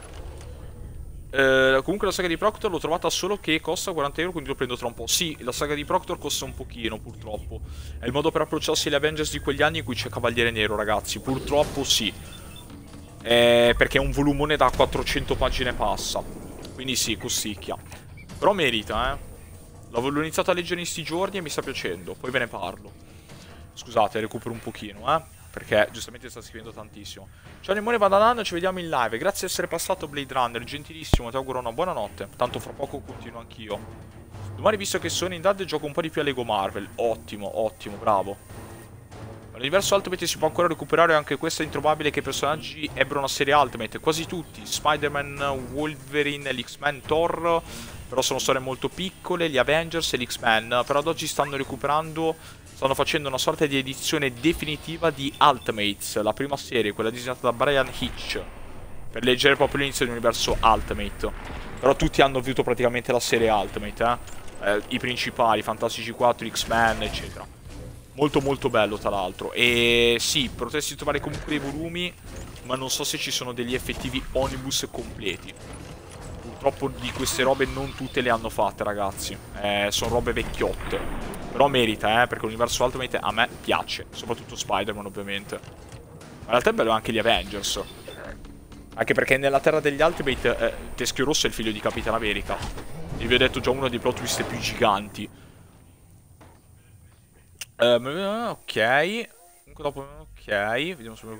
Comunque la saga di Proctor l'ho trovata solo che costa 40 euro, quindi lo prendo tra un po'. Sì, la saga di Proctor costa un pochino, purtroppo. È il modo per approcciarsi agli Avengers di quegli anni in cui c'è Cavaliere Nero, ragazzi. Purtroppo sì. Perché è un volumone da 400 pagine passa. Quindi sì, costicchia. Però merita, L'avevo iniziato a leggere in sti giorni e mi sta piacendo. Poi ve ne parlo. Scusate, recupero un pochino, perché giustamente sta scrivendo tantissimo. Ciao Limone Vadanan, ci vediamo in live. Grazie di essere passato, Blade Runner, gentilissimo. Ti auguro una buona notte. Tanto fra poco continuo anch'io. Domani, visto che sono in DAD, gioco un po' di più a Lego Marvel. Ottimo, ottimo, bravo. L'universo Ultimate si può ancora recuperare, anche questo è introvabile che i personaggi ebbero una serie Ultimate. Quasi tutti, Spider-Man, Wolverine, l'X-Men, Thor. Però sono storie molto piccole, gli Avengers e l'X-Men. Però ad oggi stanno recuperando, stanno facendo una sorta di edizione definitiva di Ultimates, la prima serie, quella disegnata da Brian Hitch. per leggere proprio l'inizio dell'universo Ultimate. Però tutti hanno avuto praticamente la serie Ultimate, i principali, Fantastici 4, X-Men, eccetera. Molto molto bello, tra l'altro. E sì, potresti trovare comunque dei volumi, ma non so se ci sono degli effettivi omnibus completi. Purtroppo di queste robe non tutte le hanno fatte, ragazzi. Sono robe vecchiotte. Però merita, perché l'universo Ultimate a me piace. Soprattutto Spider-Man, ovviamente. Ma in realtà è bello anche gli Avengers. Anche perché nella terra degli Ultimate Teschio Rosso è il figlio di Capitan America. E vi ho detto già uno dei plot twist più giganti. Ok. Comunque dopo... Ok. Vediamo se...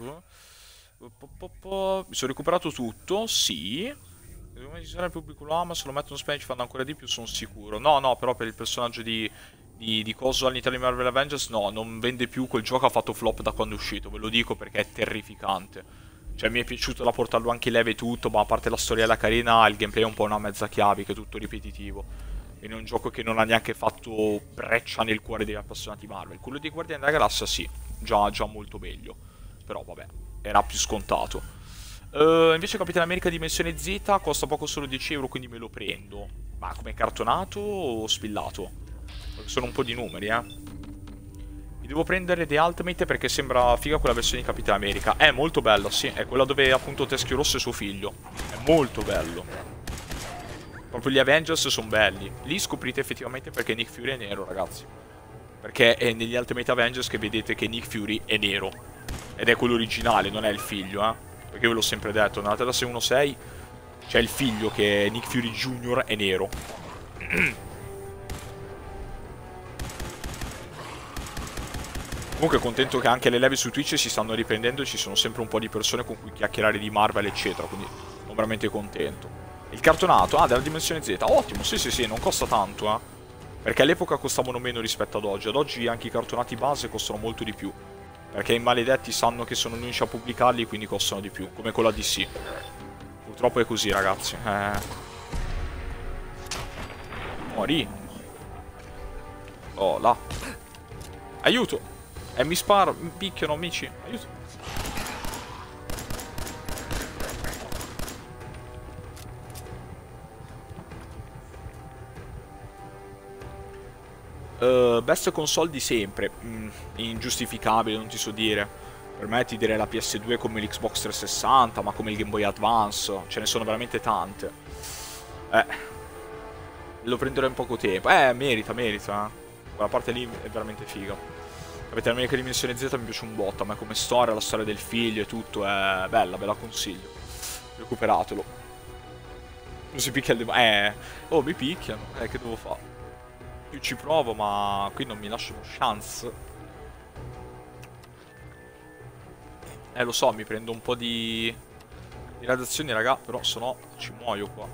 Mi sono recuperato tutto. Sì. Come ci sarà il pubblico lo ama. Se lo mettono Spanish fanno ancora di più, sono sicuro. No, no, però per il personaggio di coso all'interno di Marvel Avengers, no, non vende più. Quel gioco ha fatto flop da quando è uscito. Ve lo dico perché è terrificante. Cioè mi è piaciuto da portarlo anche in leve e tutto, ma a parte la storiella carina, il gameplay è un po' una mezza chiave, che è tutto ripetitivo. E è un gioco che non ha neanche fatto breccia nel cuore degli appassionati Marvel. Quello di Guardiani della Galassia sì, già molto meglio. Però vabbè, era più scontato. Invece Capitan America Dimensione Z costa poco, solo 10 euro, quindi me lo prendo. Ma come cartonato o spillato? Perché sono un po' di numeri, Mi devo prendere The Ultimate perché sembra figa quella versione di Capitan America. È molto bella, sì. È quella dove appunto Teschio Rosso è suo figlio. È molto bello. Proprio gli Avengers sono belli. Lì scoprite effettivamente perché Nick Fury è nero, ragazzi. Perché è negli Ultimate Avengers che vedete che Nick Fury è nero. Ed è quello originale, non è il figlio, Perché io ve l'ho sempre detto, nella Terra 616 c'è il figlio che è Nick Fury Jr. è nero. Comunque contento che anche le live su Twitch si stanno riprendendo e ci sono sempre un po' di persone con cui chiacchierare di Marvel eccetera, quindi sono veramente contento. Il cartonato, della Dimensione Z, ottimo, sì, non costa tanto, perché all'epoca costavano meno rispetto ad oggi. Ad oggi anche i cartonati base costano molto di più, perché i maledetti sanno che sono gli unici a pubblicarli, quindi costano di più, come con la DC. Purtroppo è così, ragazzi. Muori. Oh, là. Aiuto! Mi sparo, mi picchiano, amici. Aiuto. Best console di sempre. Ingiustificabile, non ti so dire. Per me ti direi la PS2 come l'Xbox 360, ma come il Game Boy Advance. Ce ne sono veramente tante. Lo prenderò in poco tempo. Merita. Quella parte lì è veramente figa. Capite, America Dimensione Z mi piace un botto. A me come storia, la storia del figlio e tutto è bella, ve la consiglio. Recuperatelo. Non si picchia il oh, mi picchiano. Che devo fare? Io ci provo, ma qui non mi lasciano chance. Lo so, mi prendo un po' di radiazioni, raga. Però se no ci muoio qua.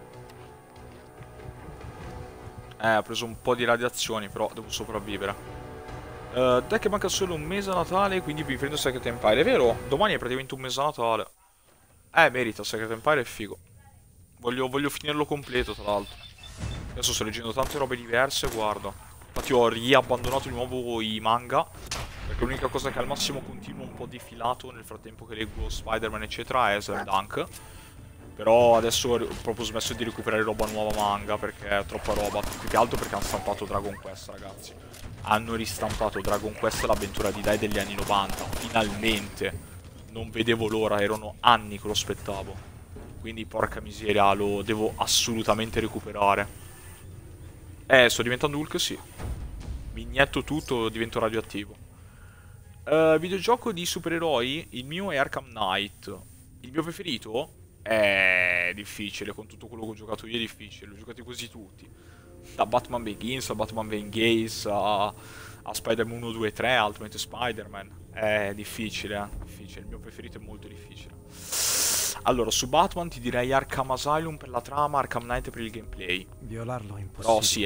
Ho preso un po' di radiazioni, però devo sopravvivere. Dai che manca solo un mese a Natale, quindi vi prendo Secret Empire. È vero, domani è praticamente un mese a Natale. Merita, Secret Empire è figo. Voglio finirlo completo, tra l'altro. Adesso sto leggendo tante robe diverse, guarda. Infatti ho riabbandonato di nuovo i manga, perché l'unica cosa che al massimo continuo un po' di filato nel frattempo che leggo Spider-Man eccetera è Slam Dunk. Però adesso ho proprio smesso di recuperare roba nuova manga, perché è troppa roba. Più che altro perché hanno stampato Dragon Quest, ragazzi. Hanno ristampato Dragon Quest, l'avventura di Dai degli anni 90. Finalmente. Non vedevo l'ora, erano anni che lo aspettavo. Quindi porca miseria, lo devo assolutamente recuperare. Sto diventando Hulk, sì. Mi inietto tutto, divento radioattivo. Videogioco di supereroi, il mio è Arkham Knight. Il mio preferito? È difficile, con tutto quello che ho giocato io è difficile. Li ho giocati quasi tutti. Da Batman Begins a Batman Begins a Spider-Man 1, 2, 3, Ultimate Spider-Man. È difficile, difficile. Il mio preferito è molto difficile. Allora, su Batman ti direi Arkham Asylum per la trama, Arkham Knight per il gameplay. Violarlo è impossibile. Però sì,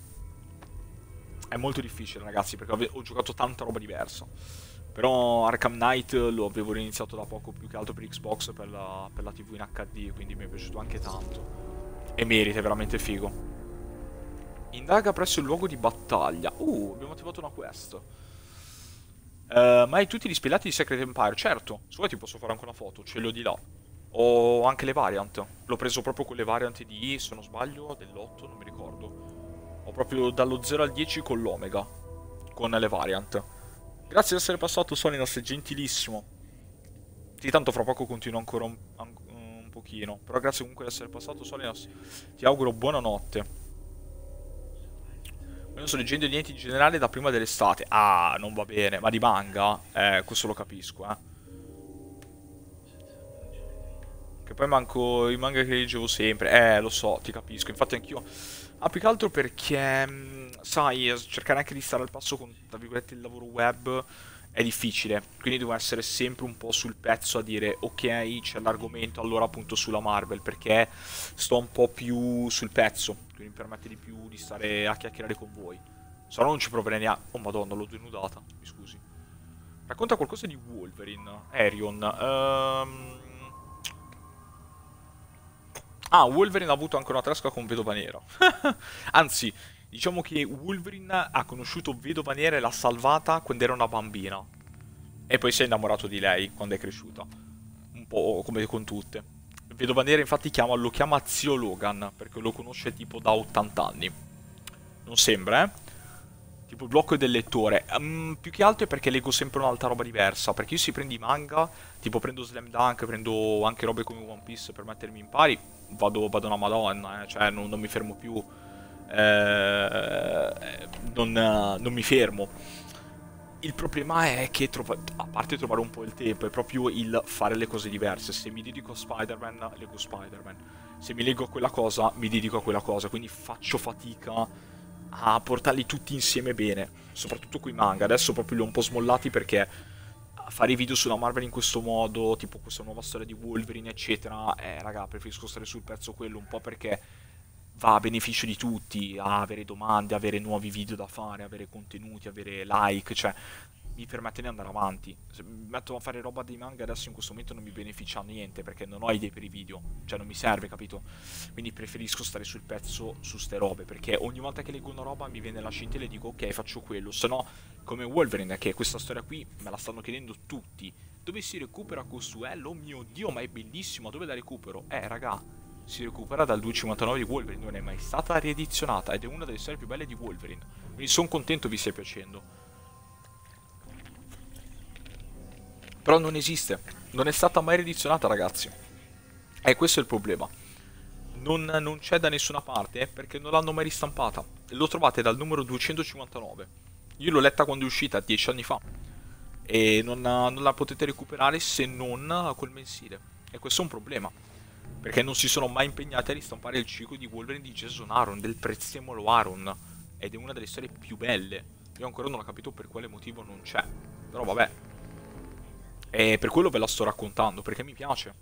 è molto difficile, ragazzi, perché ho giocato tanta roba diversa. Però Arkham Knight lo avevo iniziato da poco, più che altro per Xbox, per la TV in HD, quindi mi è piaciuto anche tanto. E merita, è veramente figo. Indaga presso il luogo di battaglia. Abbiamo attivato una quest. Ma hai tutti gli spillati di Secret Empire? Certo, se vuoi ti posso fare anche una foto, ce li ho di là. Ho anche le variant. L'ho preso proprio con le variant di, se non sbaglio, dell'8, non mi ricordo. Ho proprio dallo 0 al 10 con l'Omega, con le variant. Grazie di essere passato, Solinos, sei gentilissimo. Sì, tanto fra poco continuo ancora un pochino. Però grazie comunque di essere passato, Solinos. Ti auguro buonanotte. Io non sto leggendo niente in generale da prima dell'estate. Ah, non va bene. Ma di manga? Questo lo capisco, eh. Che poi manco i manga che leggevo sempre. Lo so, ti capisco. Infatti anch'io. Ah, più che altro perché, sai, cercare anche di stare al passo con, tra virgolette, il lavoro web è difficile. Quindi devo essere sempre un po' sul pezzo a dire, ok, c'è l'argomento, allora appunto sulla Marvel, perché sto un po' più sul pezzo. Quindi mi permette di più di stare a chiacchierare con voi. Se no non ci proverei neanche. Oh madonna, l'ho denudata, mi scusi. Racconta qualcosa di Wolverine, Arion. Ah, Wolverine ha avuto anche una tresca con Vedova Nera. Anzi, diciamo che Wolverine ha conosciuto Vedova Nera e l'ha salvata quando era una bambina. E poi si è innamorato di lei quando è cresciuta. Un po' come con tutte. Vedova Nera infatti lo chiama zio Logan, perché lo conosce tipo da 80 anni. Non sembra, eh? Tipo il blocco del lettore. Più che altro è perché leggo sempre un'altra roba diversa. Perché io si prendo i manga, tipo prendo Slam Dunk, prendo anche robe come One Piece per mettermi in pari. Vado una madonna, cioè non mi fermo più. Non mi fermo. Il problema è che, a parte trovare un po' il tempo, è proprio il fare le cose diverse. Se mi dedico a Spider-Man, leggo Spider-Man. Se mi leggo a quella cosa, mi dedico a quella cosa. Quindi faccio fatica a portarli tutti insieme bene. Soprattutto coi manga. Adesso proprio li ho un po' smollati perché fare i video sulla Marvel in questo modo, tipo questa nuova storia di Wolverine, eccetera, raga, preferisco stare sul pezzo quello un po' perché va a beneficio di tutti, a avere domande, avere nuovi video da fare, avere contenuti, avere like, cioè mi permette di andare avanti. Se mi metto a fare roba dei manga adesso in questo momento non mi beneficia niente perché non ho idee per i video, cioè non mi serve, capito? Quindi preferisco stare sul pezzo su ste robe perché ogni volta che leggo una roba mi viene la scintilla e dico ok, faccio quello, se no come Wolverine, che questa storia qui me la stanno chiedendo tutti. Dove si recupera Costuello? Oh mio Dio, ma è bellissimo, dove la recupero? Raga, si recupera dal 2.59 di Wolverine, non è mai stata riedizionata ed è una delle storie più belle di Wolverine. Quindi sono contento vi stia piacendo. Però non esiste, non è stata mai riedizionata, ragazzi. E questo è il problema. Non c'è da nessuna parte perché non l'hanno mai ristampata. Lo trovate dal numero 259. Io l'ho letta quando è uscita, 10 anni fa. E non la potete recuperare se non col mensile. E questo è un problema. Perché non si sono mai impegnati a ristampare il ciclo di Wolverine di Jason Aaron, del prezzemolo Aaron. Ed è una delle storie più belle. Io ancora non ho capito per quale motivo non c'è. Però vabbè. E per quello ve la sto raccontando, perché mi piace.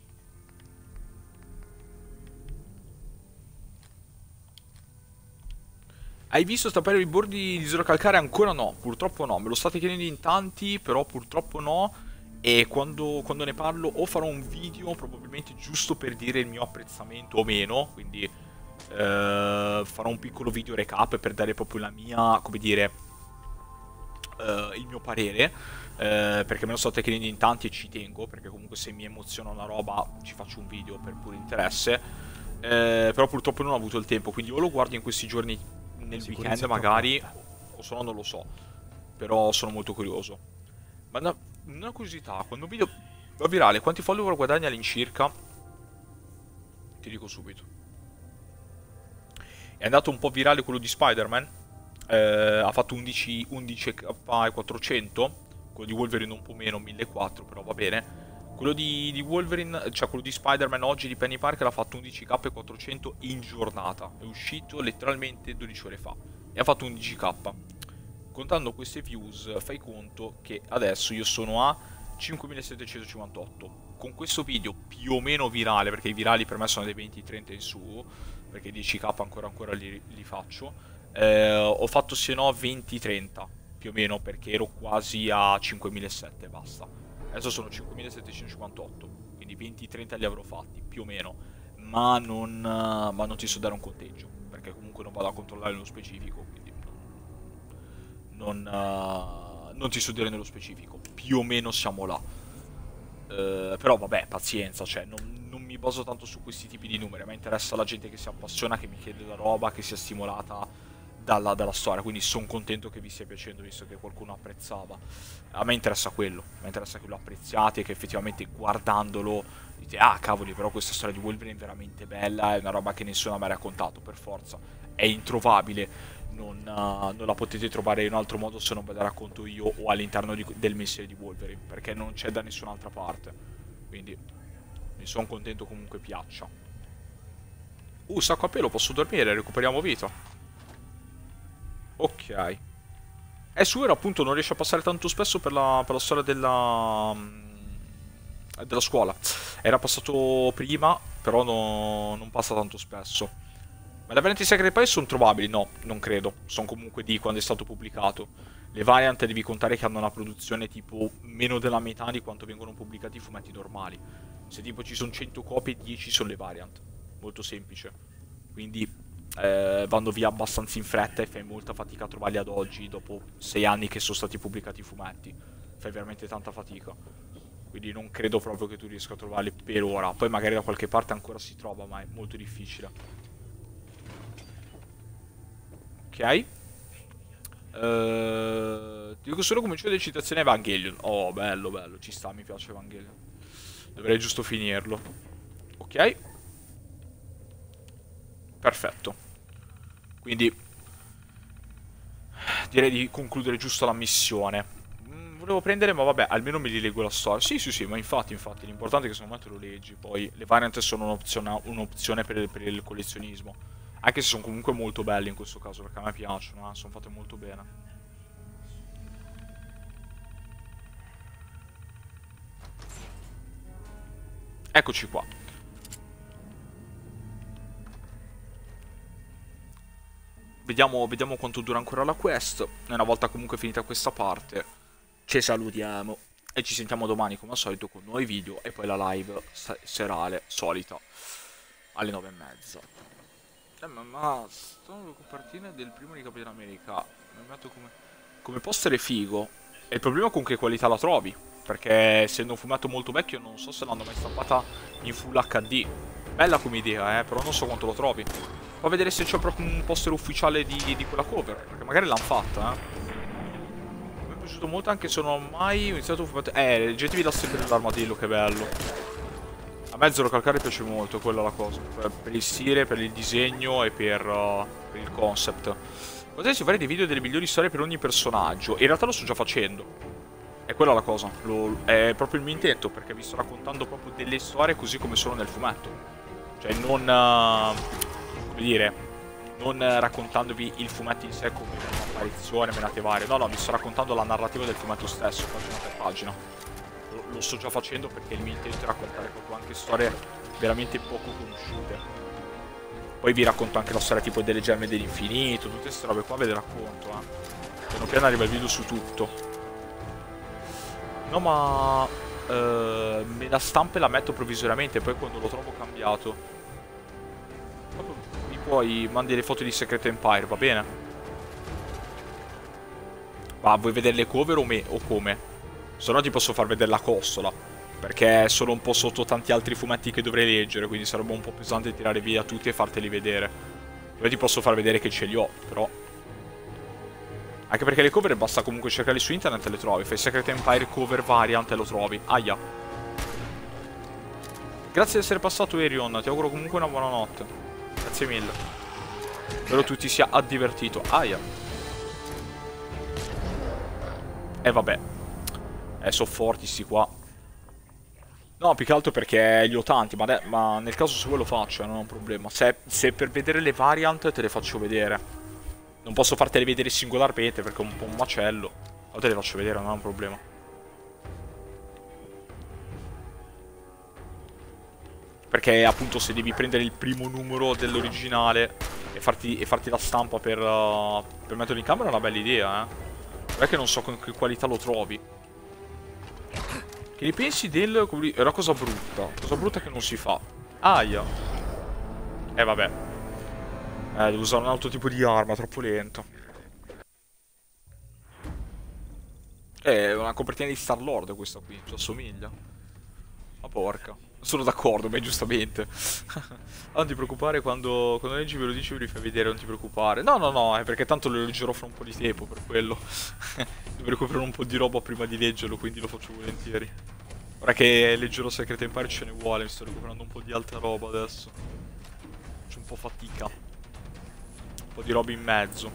Hai visto stampare i bordi di Zero Calcare? Ancora no, purtroppo no. Me lo state chiedendo in tanti, però purtroppo no. E quando ne parlo o farò un video probabilmente giusto per dire il mio apprezzamento o meno. Quindi farò un piccolo video recap per dare proprio la mia, come dire, il mio parere. Perché me lo state chiedendo in tanti e ci tengo. Perché comunque se mi emoziona una roba ci faccio un video per puro interesse. Però purtroppo non ho avuto il tempo. Quindi o lo guardo in questi giorni nel weekend magari, o se no non lo so. Però sono molto curioso. Ma una curiosità, quando un video va virale, quanti follower guadagna all'incirca? Ti dico subito. È andato un po' virale quello di Spider-Man. Ha fatto 11k e 400. Quello di Wolverine un po' meno, 1400, però va bene. Quello di Wolverine, cioè quello di Spider-Man oggi di Penny Parker ha fatto 11k e 400 in giornata. È uscito letteralmente 12 ore fa. E ha fatto 11k. Contando queste views, fai conto che adesso io sono a 5758. Con questo video più o meno virale, perché i virali per me sono dei 20-30 in su, perché 10k ancora li faccio, ho fatto se no 20-30, più o meno, perché ero quasi a 5700 e basta. Adesso sono 5758, quindi 20-30 li avrò fatti, più o meno, ma non ti so dare un conteggio, perché comunque non vado a controllare nello specifico, quindi non ti so dire nello specifico, più o meno siamo là. Però vabbè, pazienza, cioè non mi baso tanto su questi tipi di numeri. A me interessa la gente che si appassiona, che mi chiede la roba, che sia stimolata dalla storia. Quindi sono contento che vi stia piacendo, visto che qualcuno apprezzava. A me interessa quello, a me interessa che lo apprezziate, che effettivamente guardandolo dite ah cavoli, però questa storia di Wolverine è veramente bella, è una roba che nessuno ha mai raccontato, per forza. È introvabile, non la potete trovare in un altro modo se non ve la racconto io o all'interno del mestiere di Wolverine, perché non c'è da nessun'altra parte. Quindi mi sono contento comunque piaccia. Sacco a pelo, posso dormire, recuperiamo vita. Ok. Suero appunto non riesce a passare tanto spesso per la storia della scuola. Era passato prima, però non passa tanto spesso. Ma le varianti Secret Pie sono trovabili? No, non credo. Sono comunque di quando è stato pubblicato. Le variant devi contare che hanno una produzione tipo meno della metà di quanto vengono pubblicati i fumetti normali. Se tipo ci sono 100 copie, 10 sono le variant. Molto semplice. Quindi vanno via abbastanza in fretta e fai molta fatica a trovarli ad oggi, dopo 6 anni che sono stati pubblicati i fumetti. Fai veramente tanta fatica. Quindi non credo proprio che tu riesca a trovarli per ora. Poi magari da qualche parte ancora si trova, ma è molto difficile. Ok. Ti dico solo come c'è le citazioni Evangelion. Oh, bello, bello. Ci sta, mi piace Evangelion. Dovrei giusto finirlo. Ok. Perfetto. Quindi direi di concludere giusto la missione. Volevo prendere, ma vabbè, almeno me li leggo la storia. Sì, sì, sì, ma infatti, l'importante è che secondo me te lo leggi. Poi le variant sono un'opzione per il collezionismo. Anche se sono comunque molto belle in questo caso, perché a me piacciono, sono fatte molto bene. Eccoci qua. Vediamo quanto dura ancora la quest. E una volta comunque finita questa parte, ci salutiamo. E ci sentiamo domani come al solito con nuovi video e poi la live serale solita alle 9:30. Ma sono le copertine del primo di Capitan America. Mi metto come poster è figo. E il problema è con che qualità la trovi. Perché essendo un fumetto molto vecchio non so se l'hanno mai stampata in Full HD. Bella come idea, però non so quanto lo trovi. Fa vedere se c'è proprio un poster ufficiale di quella cover. Perché magari l'hanno fatta, Mi è piaciuto molto anche se non ho mai iniziato un fumetto. Leggetevi la storia dell'armadillo, che bello. A me Zero Calcare piace molto, quella è la cosa. Per il stile, per il disegno e per il concept. Potresti fare dei video delle migliori storie per ogni personaggio. In realtà lo sto già facendo. È quella la cosa. È proprio il mio intento, perché vi sto raccontando proprio delle storie così come sono nel fumetto. Cioè non... come dire... Non raccontandovi il fumetto in sé come un'apparizione, menate varie. No, vi sto raccontando la narrativa del fumetto stesso, pagina per pagina. Lo sto già facendo perché il mio intento è raccontare proprio anche storie veramente poco conosciute. Poi vi racconto anche la storia tipo delle gemme dell'infinito, tutte queste robe qua ve le racconto, Piano piano arriva il video su tutto. No, ma me la stampo e la metto provvisoriamente, poi quando lo trovo cambiato mi puoi mandi le foto di Secret Empire, va bene? Ma vuoi vedere le cover o come? Se no ti posso far vedere la costola, perché sono un po' sotto tanti altri fumetti che dovrei leggere, quindi sarebbe un po' pesante tirare via tutti e farteli vedere. Poi ti posso far vedere che ce li ho, però... Anche perché le cover basta comunque cercarle su internet e le trovi. Fai Secret Empire cover variant e lo trovi. Aia. Grazie di essere passato, Erion. Ti auguro comunque una buona notte. Grazie mille. Spero tu ti sia divertito. Aia. Vabbè. Sono forti sti qua. No, più che altro perché li ho tanti. Ma nel caso se vuoi lo faccio, non è un problema. Se per vedere le variant te le faccio vedere. Non posso fartele vedere singolarmente perché è un po' un macello. Ma te le faccio vedere, non è un problema. Perché appunto se devi prendere il primo numero dell'originale e farti la stampa per metterlo in camera è una bella idea, Non è che non so con che qualità lo trovi. Che ne pensi del... È una cosa brutta. Cosa brutta che non si fa. Aia. Vabbè. Devo usare un altro tipo di arma, troppo lento. È una copertina di Star-Lord questa qui, ci assomiglia. Ma porca. Sono d'accordo, beh, giustamente. Non ti preoccupare quando leggi ve lo dici, ve li fai vedere, non ti preoccupare. No, no, no, è perché tanto lo leggerò fra un po' di tempo, per quello. Dovrei recuperare un po' di roba prima di leggerlo, quindi lo faccio volentieri. Ora che leggerò Secret Empire ce ne vuole, mi sto recuperando un po' di altra roba adesso. Faccio un po' fatica. Un po' di roba in mezzo.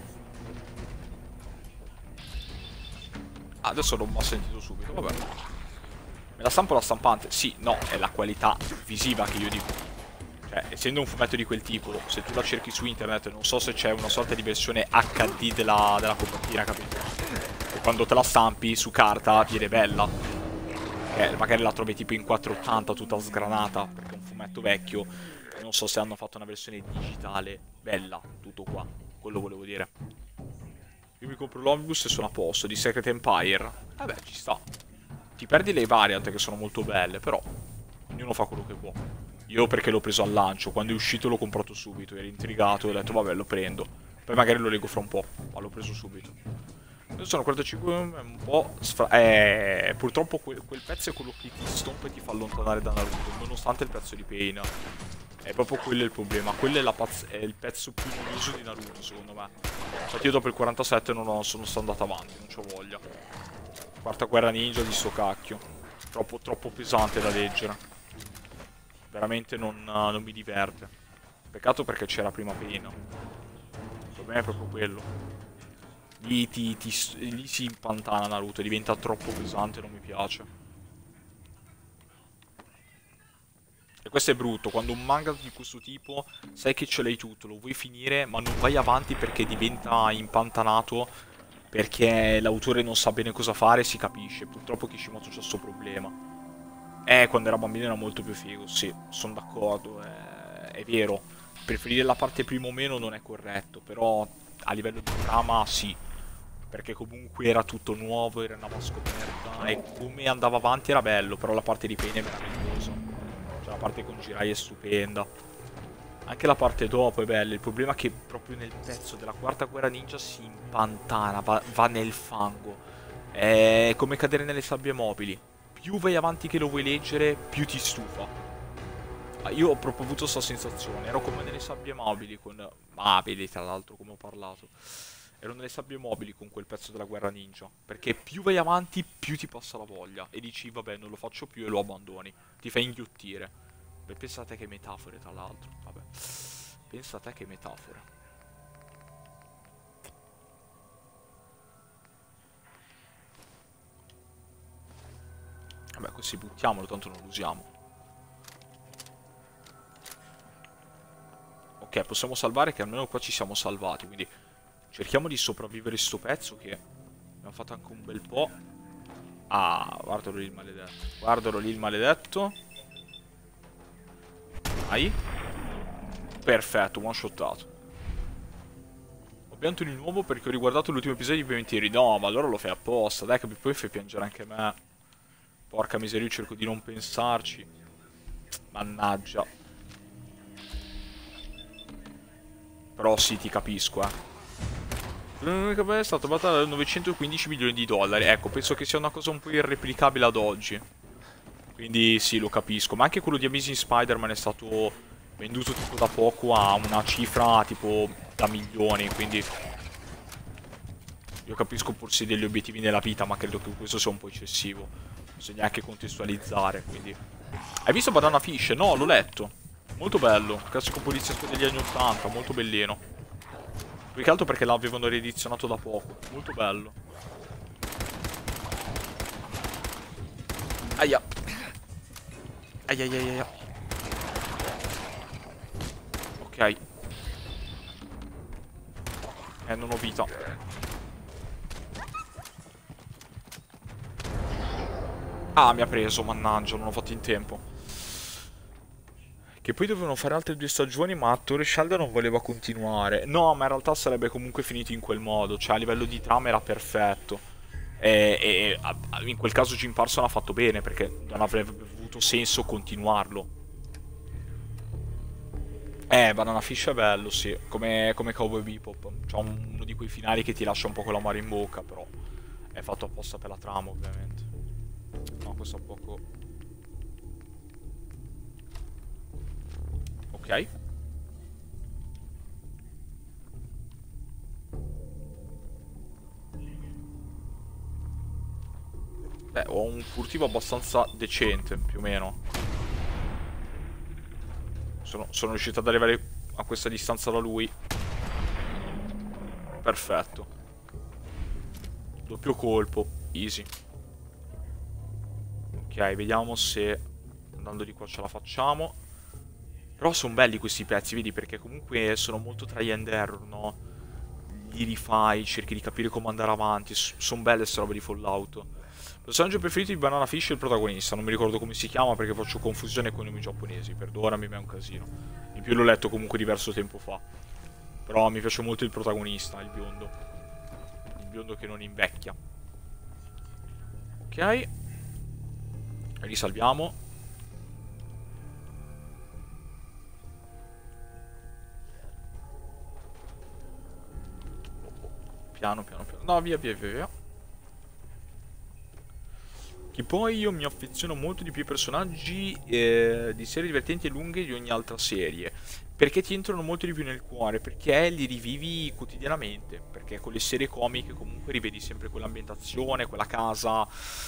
Ah, adesso non mi ha sentito subito, vabbè. Me la stampo la stampante? Sì, no, è la qualità visiva che io dico. Cioè, essendo un fumetto di quel tipo, se tu la cerchi su internet, non so se c'è una sorta di versione HD della copertina, capito? E quando te la stampi su carta viene bella. Magari la trovi tipo in 480 tutta sgranata, perché è un fumetto vecchio. Non so se hanno fatto una versione digitale bella, tutto qua. Quello volevo dire. Io mi compro l'omnibus e sono a posto, di Secret Empire. Vabbè, ci sta. Ti perdi le variant che sono molto belle, però ognuno fa quello che può. Io perché l'ho preso al lancio, quando è uscito l'ho comprato subito, ero intrigato e ho detto vabbè lo prendo. Poi magari lo leggo fra un po', ma l'ho preso subito. Adesso sono 45, è un po' purtroppo quel pezzo è quello che ti stompa e ti fa allontanare da Naruto, nonostante il pezzo di Pain. È proprio quello il problema, quello è il pezzo più noioso di Naruto secondo me. Infatti io dopo il 47 non sono andato avanti, non c'ho voglia. Quarta guerra ninja di sto cacchio. Troppo pesante da leggere. Veramente non mi diverte. Peccato perché c'era prima Pain. Il problema è proprio quello. Lì si impantana Naruto, diventa troppo pesante, non mi piace. E questo è brutto, quando un manga di questo tipo sai che ce l'hai tutto, lo vuoi finire, ma non vai avanti perché diventa impantanato, perché l'autore non sa bene cosa fare, si capisce. Purtroppo Kishimoto c'ha questo problema. Quando era bambino era molto più figo, sì, sono d'accordo, è vero. Preferire la parte prima o meno non è corretto, però a livello di trama sì. Perché comunque era tutto nuovo, era una scoperta, e come andava avanti era bello, però la parte di Pain è meravigliosa. Cioè la parte con Jirai è stupenda. Anche la parte dopo è bella, il problema è che proprio nel pezzo della quarta guerra ninja si impantana, va nel fango. È come cadere nelle sabbie mobili. Più vai avanti che lo vuoi leggere, più ti stufa. Io ho proprio avuto questa sensazione, ero come nelle sabbie mobili con... Ah, vedi tra l'altro come ho parlato. Ero nelle sabbie mobili con quel pezzo della guerra ninja. Perché più vai avanti, più ti passa la voglia. E dici, vabbè, non lo faccio più e lo abbandoni. Ti fai inghiottire. Beh, pensa a te che metafore, tra l'altro. Vabbè. Pensa a te che metafore. Vabbè, così buttiamolo, tanto non lo usiamo. Ok, possiamo salvare che almeno qua ci siamo salvati, quindi... Cerchiamo di sopravvivere sto pezzo che abbiamo fatto anche un bel po'. Ah, guardalo lì il maledetto. Guardalo lì il maledetto. Dai. Perfetto, one shottato. Ho pianto di nuovo perché ho riguardato l'ultimo episodio di Piumentieri. No, ma allora lo fai apposta. Dai, che poi fai piangere anche me. Porca miseria, io cerco di non pensarci. Mannaggia. Però sì, ti capisco, è stata battuta da 915 milioni di dollari. Ecco, penso che sia una cosa un po' irreplicabile ad oggi. Quindi sì, lo capisco. Ma anche quello di Amazing Spider-Man è stato venduto tipo da poco a una cifra tipo da milioni. Quindi io capisco forse degli obiettivi nella vita, ma credo che questo sia un po' eccessivo. Bisogna anche contestualizzare, quindi... Hai visto Banana Fish? No, l'ho letto. Molto bello. Classico poliziesco degli anni 80, molto bellino. Più che altro perché l'avevano riedizionato da poco. Molto bello. Aia. Aia aia aia. Ok. Non ho vita. Ah, mi ha preso, mannaggia, non ho fatto in tempo. Che poi dovevano fare altre 2 stagioni, ma attore Sheldon non voleva continuare. No, ma in realtà sarebbe comunque finito in quel modo. Cioè, a livello di trama era perfetto. In quel caso Jim Parsons ha fatto bene, perché non avrebbe avuto senso continuarlo. Banana Fish è bello, sì. Come Cowboy Bebop. C'ha uno di quei finali che ti lascia un po' con l'amaro in bocca, però è fatto apposta per la trama, ovviamente. No, questo è un poco... Ok. Beh, ho un furtivo abbastanza decente, più o meno. Sono riuscito ad arrivare a questa distanza da lui. Perfetto. Doppio colpo. Easy. Ok, vediamo se andando di qua ce la facciamo. Però sono belli questi pezzi, vedi, perché comunque sono molto try and error, no? Li rifai, cerchi di capire come andare avanti. Sono belle queste robe di Fallout. Personaggio preferito di Banana Fish è il protagonista. Non mi ricordo come si chiama perché faccio confusione con i nomi giapponesi. Perdonami, ma è un casino. In più l'ho letto comunque diverso tempo fa. Però mi piace molto il protagonista, il biondo. Il biondo che non invecchia. Ok. Risalviamo. Piano, piano, piano. No, via, via, via, via. Che poi io mi affeziono molto di più ai personaggi di serie divertenti e lunghe di ogni altra serie. Perché ti entrano molto di più nel cuore, perché li rivivi quotidianamente. Perché con le serie comiche comunque rivedi sempre quell'ambientazione, quella casa,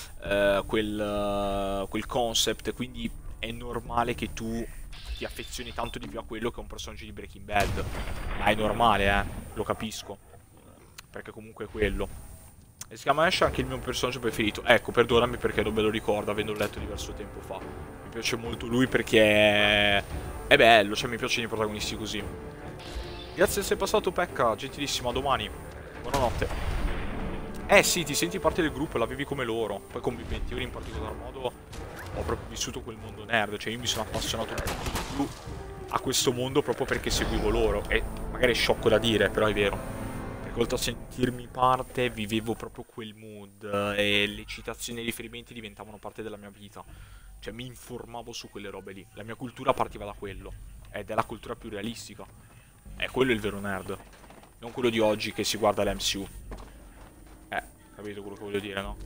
quel concept. Quindi è normale che tu ti affezioni tanto di più a quello che a un personaggio di Breaking Bad. Ma è normale, lo capisco. Perché comunque è quello. E si chiama Ash, anche il mio personaggio preferito. Ecco, perdonami perché non me lo ricordo, avendo letto diverso tempo fa. Mi piace molto lui perché è bello, cioè mi piacciono i protagonisti così. Grazie di essere passato, Pekka, gentilissimo, a domani. Buonanotte. Sì, ti senti parte del gruppo e la vivi come loro. Poi con Big in particolar modo ho proprio vissuto quel mondo nerd. Cioè io mi sono appassionato un po' di più a questo mondo proprio perché seguivo loro. E magari è sciocco da dire, però è vero. Oltre a sentirmi parte, vivevo proprio quel mood e le citazioni e i riferimenti diventavano parte della mia vita. Cioè mi informavo su quelle robe lì. La mia cultura partiva da quello. Ed è la cultura più realistica. È quello il vero nerd. Non quello di oggi che si guarda l'MCU. Capito quello che voglio dire, no?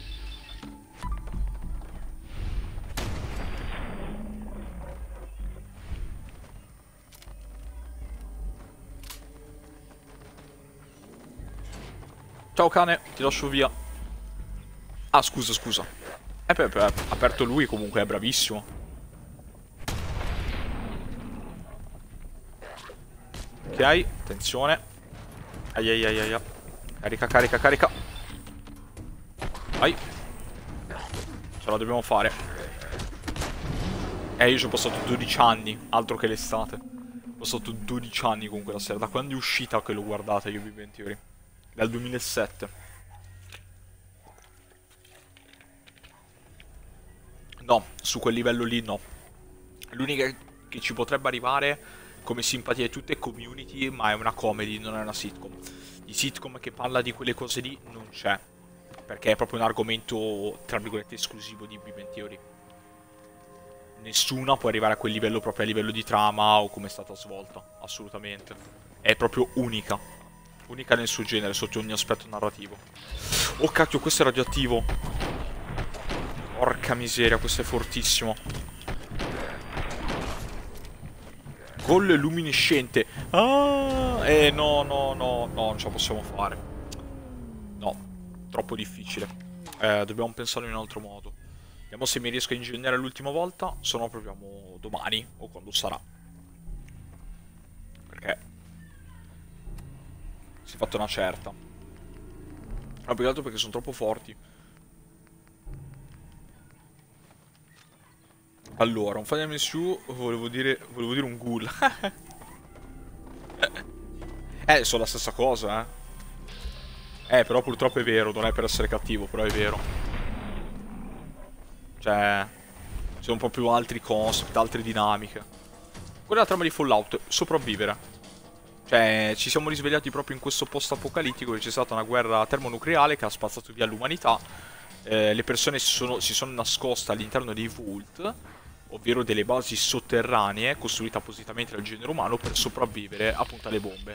Ciao cane, ti lascio via. Ah, scusa, scusa. Ha aperto lui, comunque è bravissimo. Ok, attenzione. Ai ai ai ai ai. Carica, carica, carica. Vai. Ce la dobbiamo fare. Io ci ho passato 12 anni, altro che l'estate. Ho passato 12 anni con quella serie. Da quando è uscita che l'ho guardata io, Big Bang Theory? Dal 2007. No, su quel livello lì no. L'unica che ci potrebbe arrivare come simpatia di tutte è Community, ma è una comedy, non è una sitcom. Di sitcom che parla di quelle cose lì non c'è, perché è proprio un argomento, tra virgolette, esclusivo di Big Bang Theory. Nessuna può arrivare a quel livello proprio a livello di trama o come è stata svolta, assolutamente. È proprio unica. Unica nel suo genere, sotto ogni aspetto narrativo. Oh cacchio, questo è radioattivo. Porca miseria, questo è fortissimo. Gol luminescente. Ah, no, no, no, no, non ce la possiamo fare. No, troppo difficile. Dobbiamo pensarlo in un altro modo. Vediamo se mi riesco a ingegnare l'ultima volta. Se no proviamo domani o quando sarà. Perché si è fatta una certa. Ma più che altro perché sono troppo forti. Allora, un Final MSU volevo dire un ghoul. Sono la stessa cosa, però purtroppo è vero, non è per essere cattivo, però è vero. Cioè, sono proprio altri concept, altre dinamiche. Quella è la trama di Fallout, sopravvivere. Cioè, ci siamo risvegliati proprio in questo post-apocalittico, che c'è stata una guerra termonucleare che ha spazzato via l'umanità. Le persone si sono nascoste all'interno dei vault, ovvero delle basi sotterranee costruite appositamente dal genere umano per sopravvivere appunto alle bombe.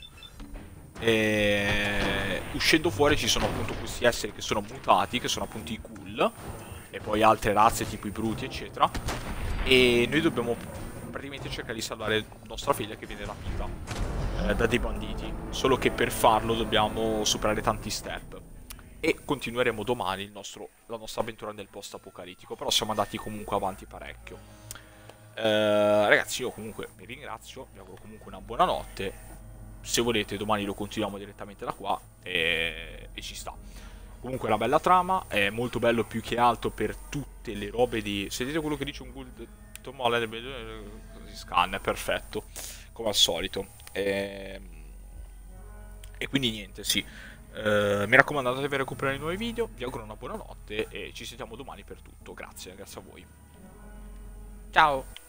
E uscendo fuori ci sono appunto questi esseri che sono mutati, che sono appunto i ghoul, e poi altre razze tipo i bruti eccetera. E noi dobbiamo praticamente cerca di salvare nostra figlia che viene rapita da dei banditi. Solo che per farlo dobbiamo superare tanti step. E continueremo domani la nostra avventura nel post apocalittico. Però siamo andati comunque avanti parecchio. Ragazzi, io comunque vi ringrazio, vi auguro comunque una buona notte. Se volete domani lo continuiamo direttamente da qua e ci sta. Comunque una bella trama, è molto bello più che altro per tutte le robe di... Sentite quello che dice un ghoul mole, si scanna, è perfetto, come al solito. E quindi niente, sì. Mi raccomando, andatevi a recuperare i nuovi video, vi auguro una buona notte e ci sentiamo domani per tutto. Grazie a voi. Ciao!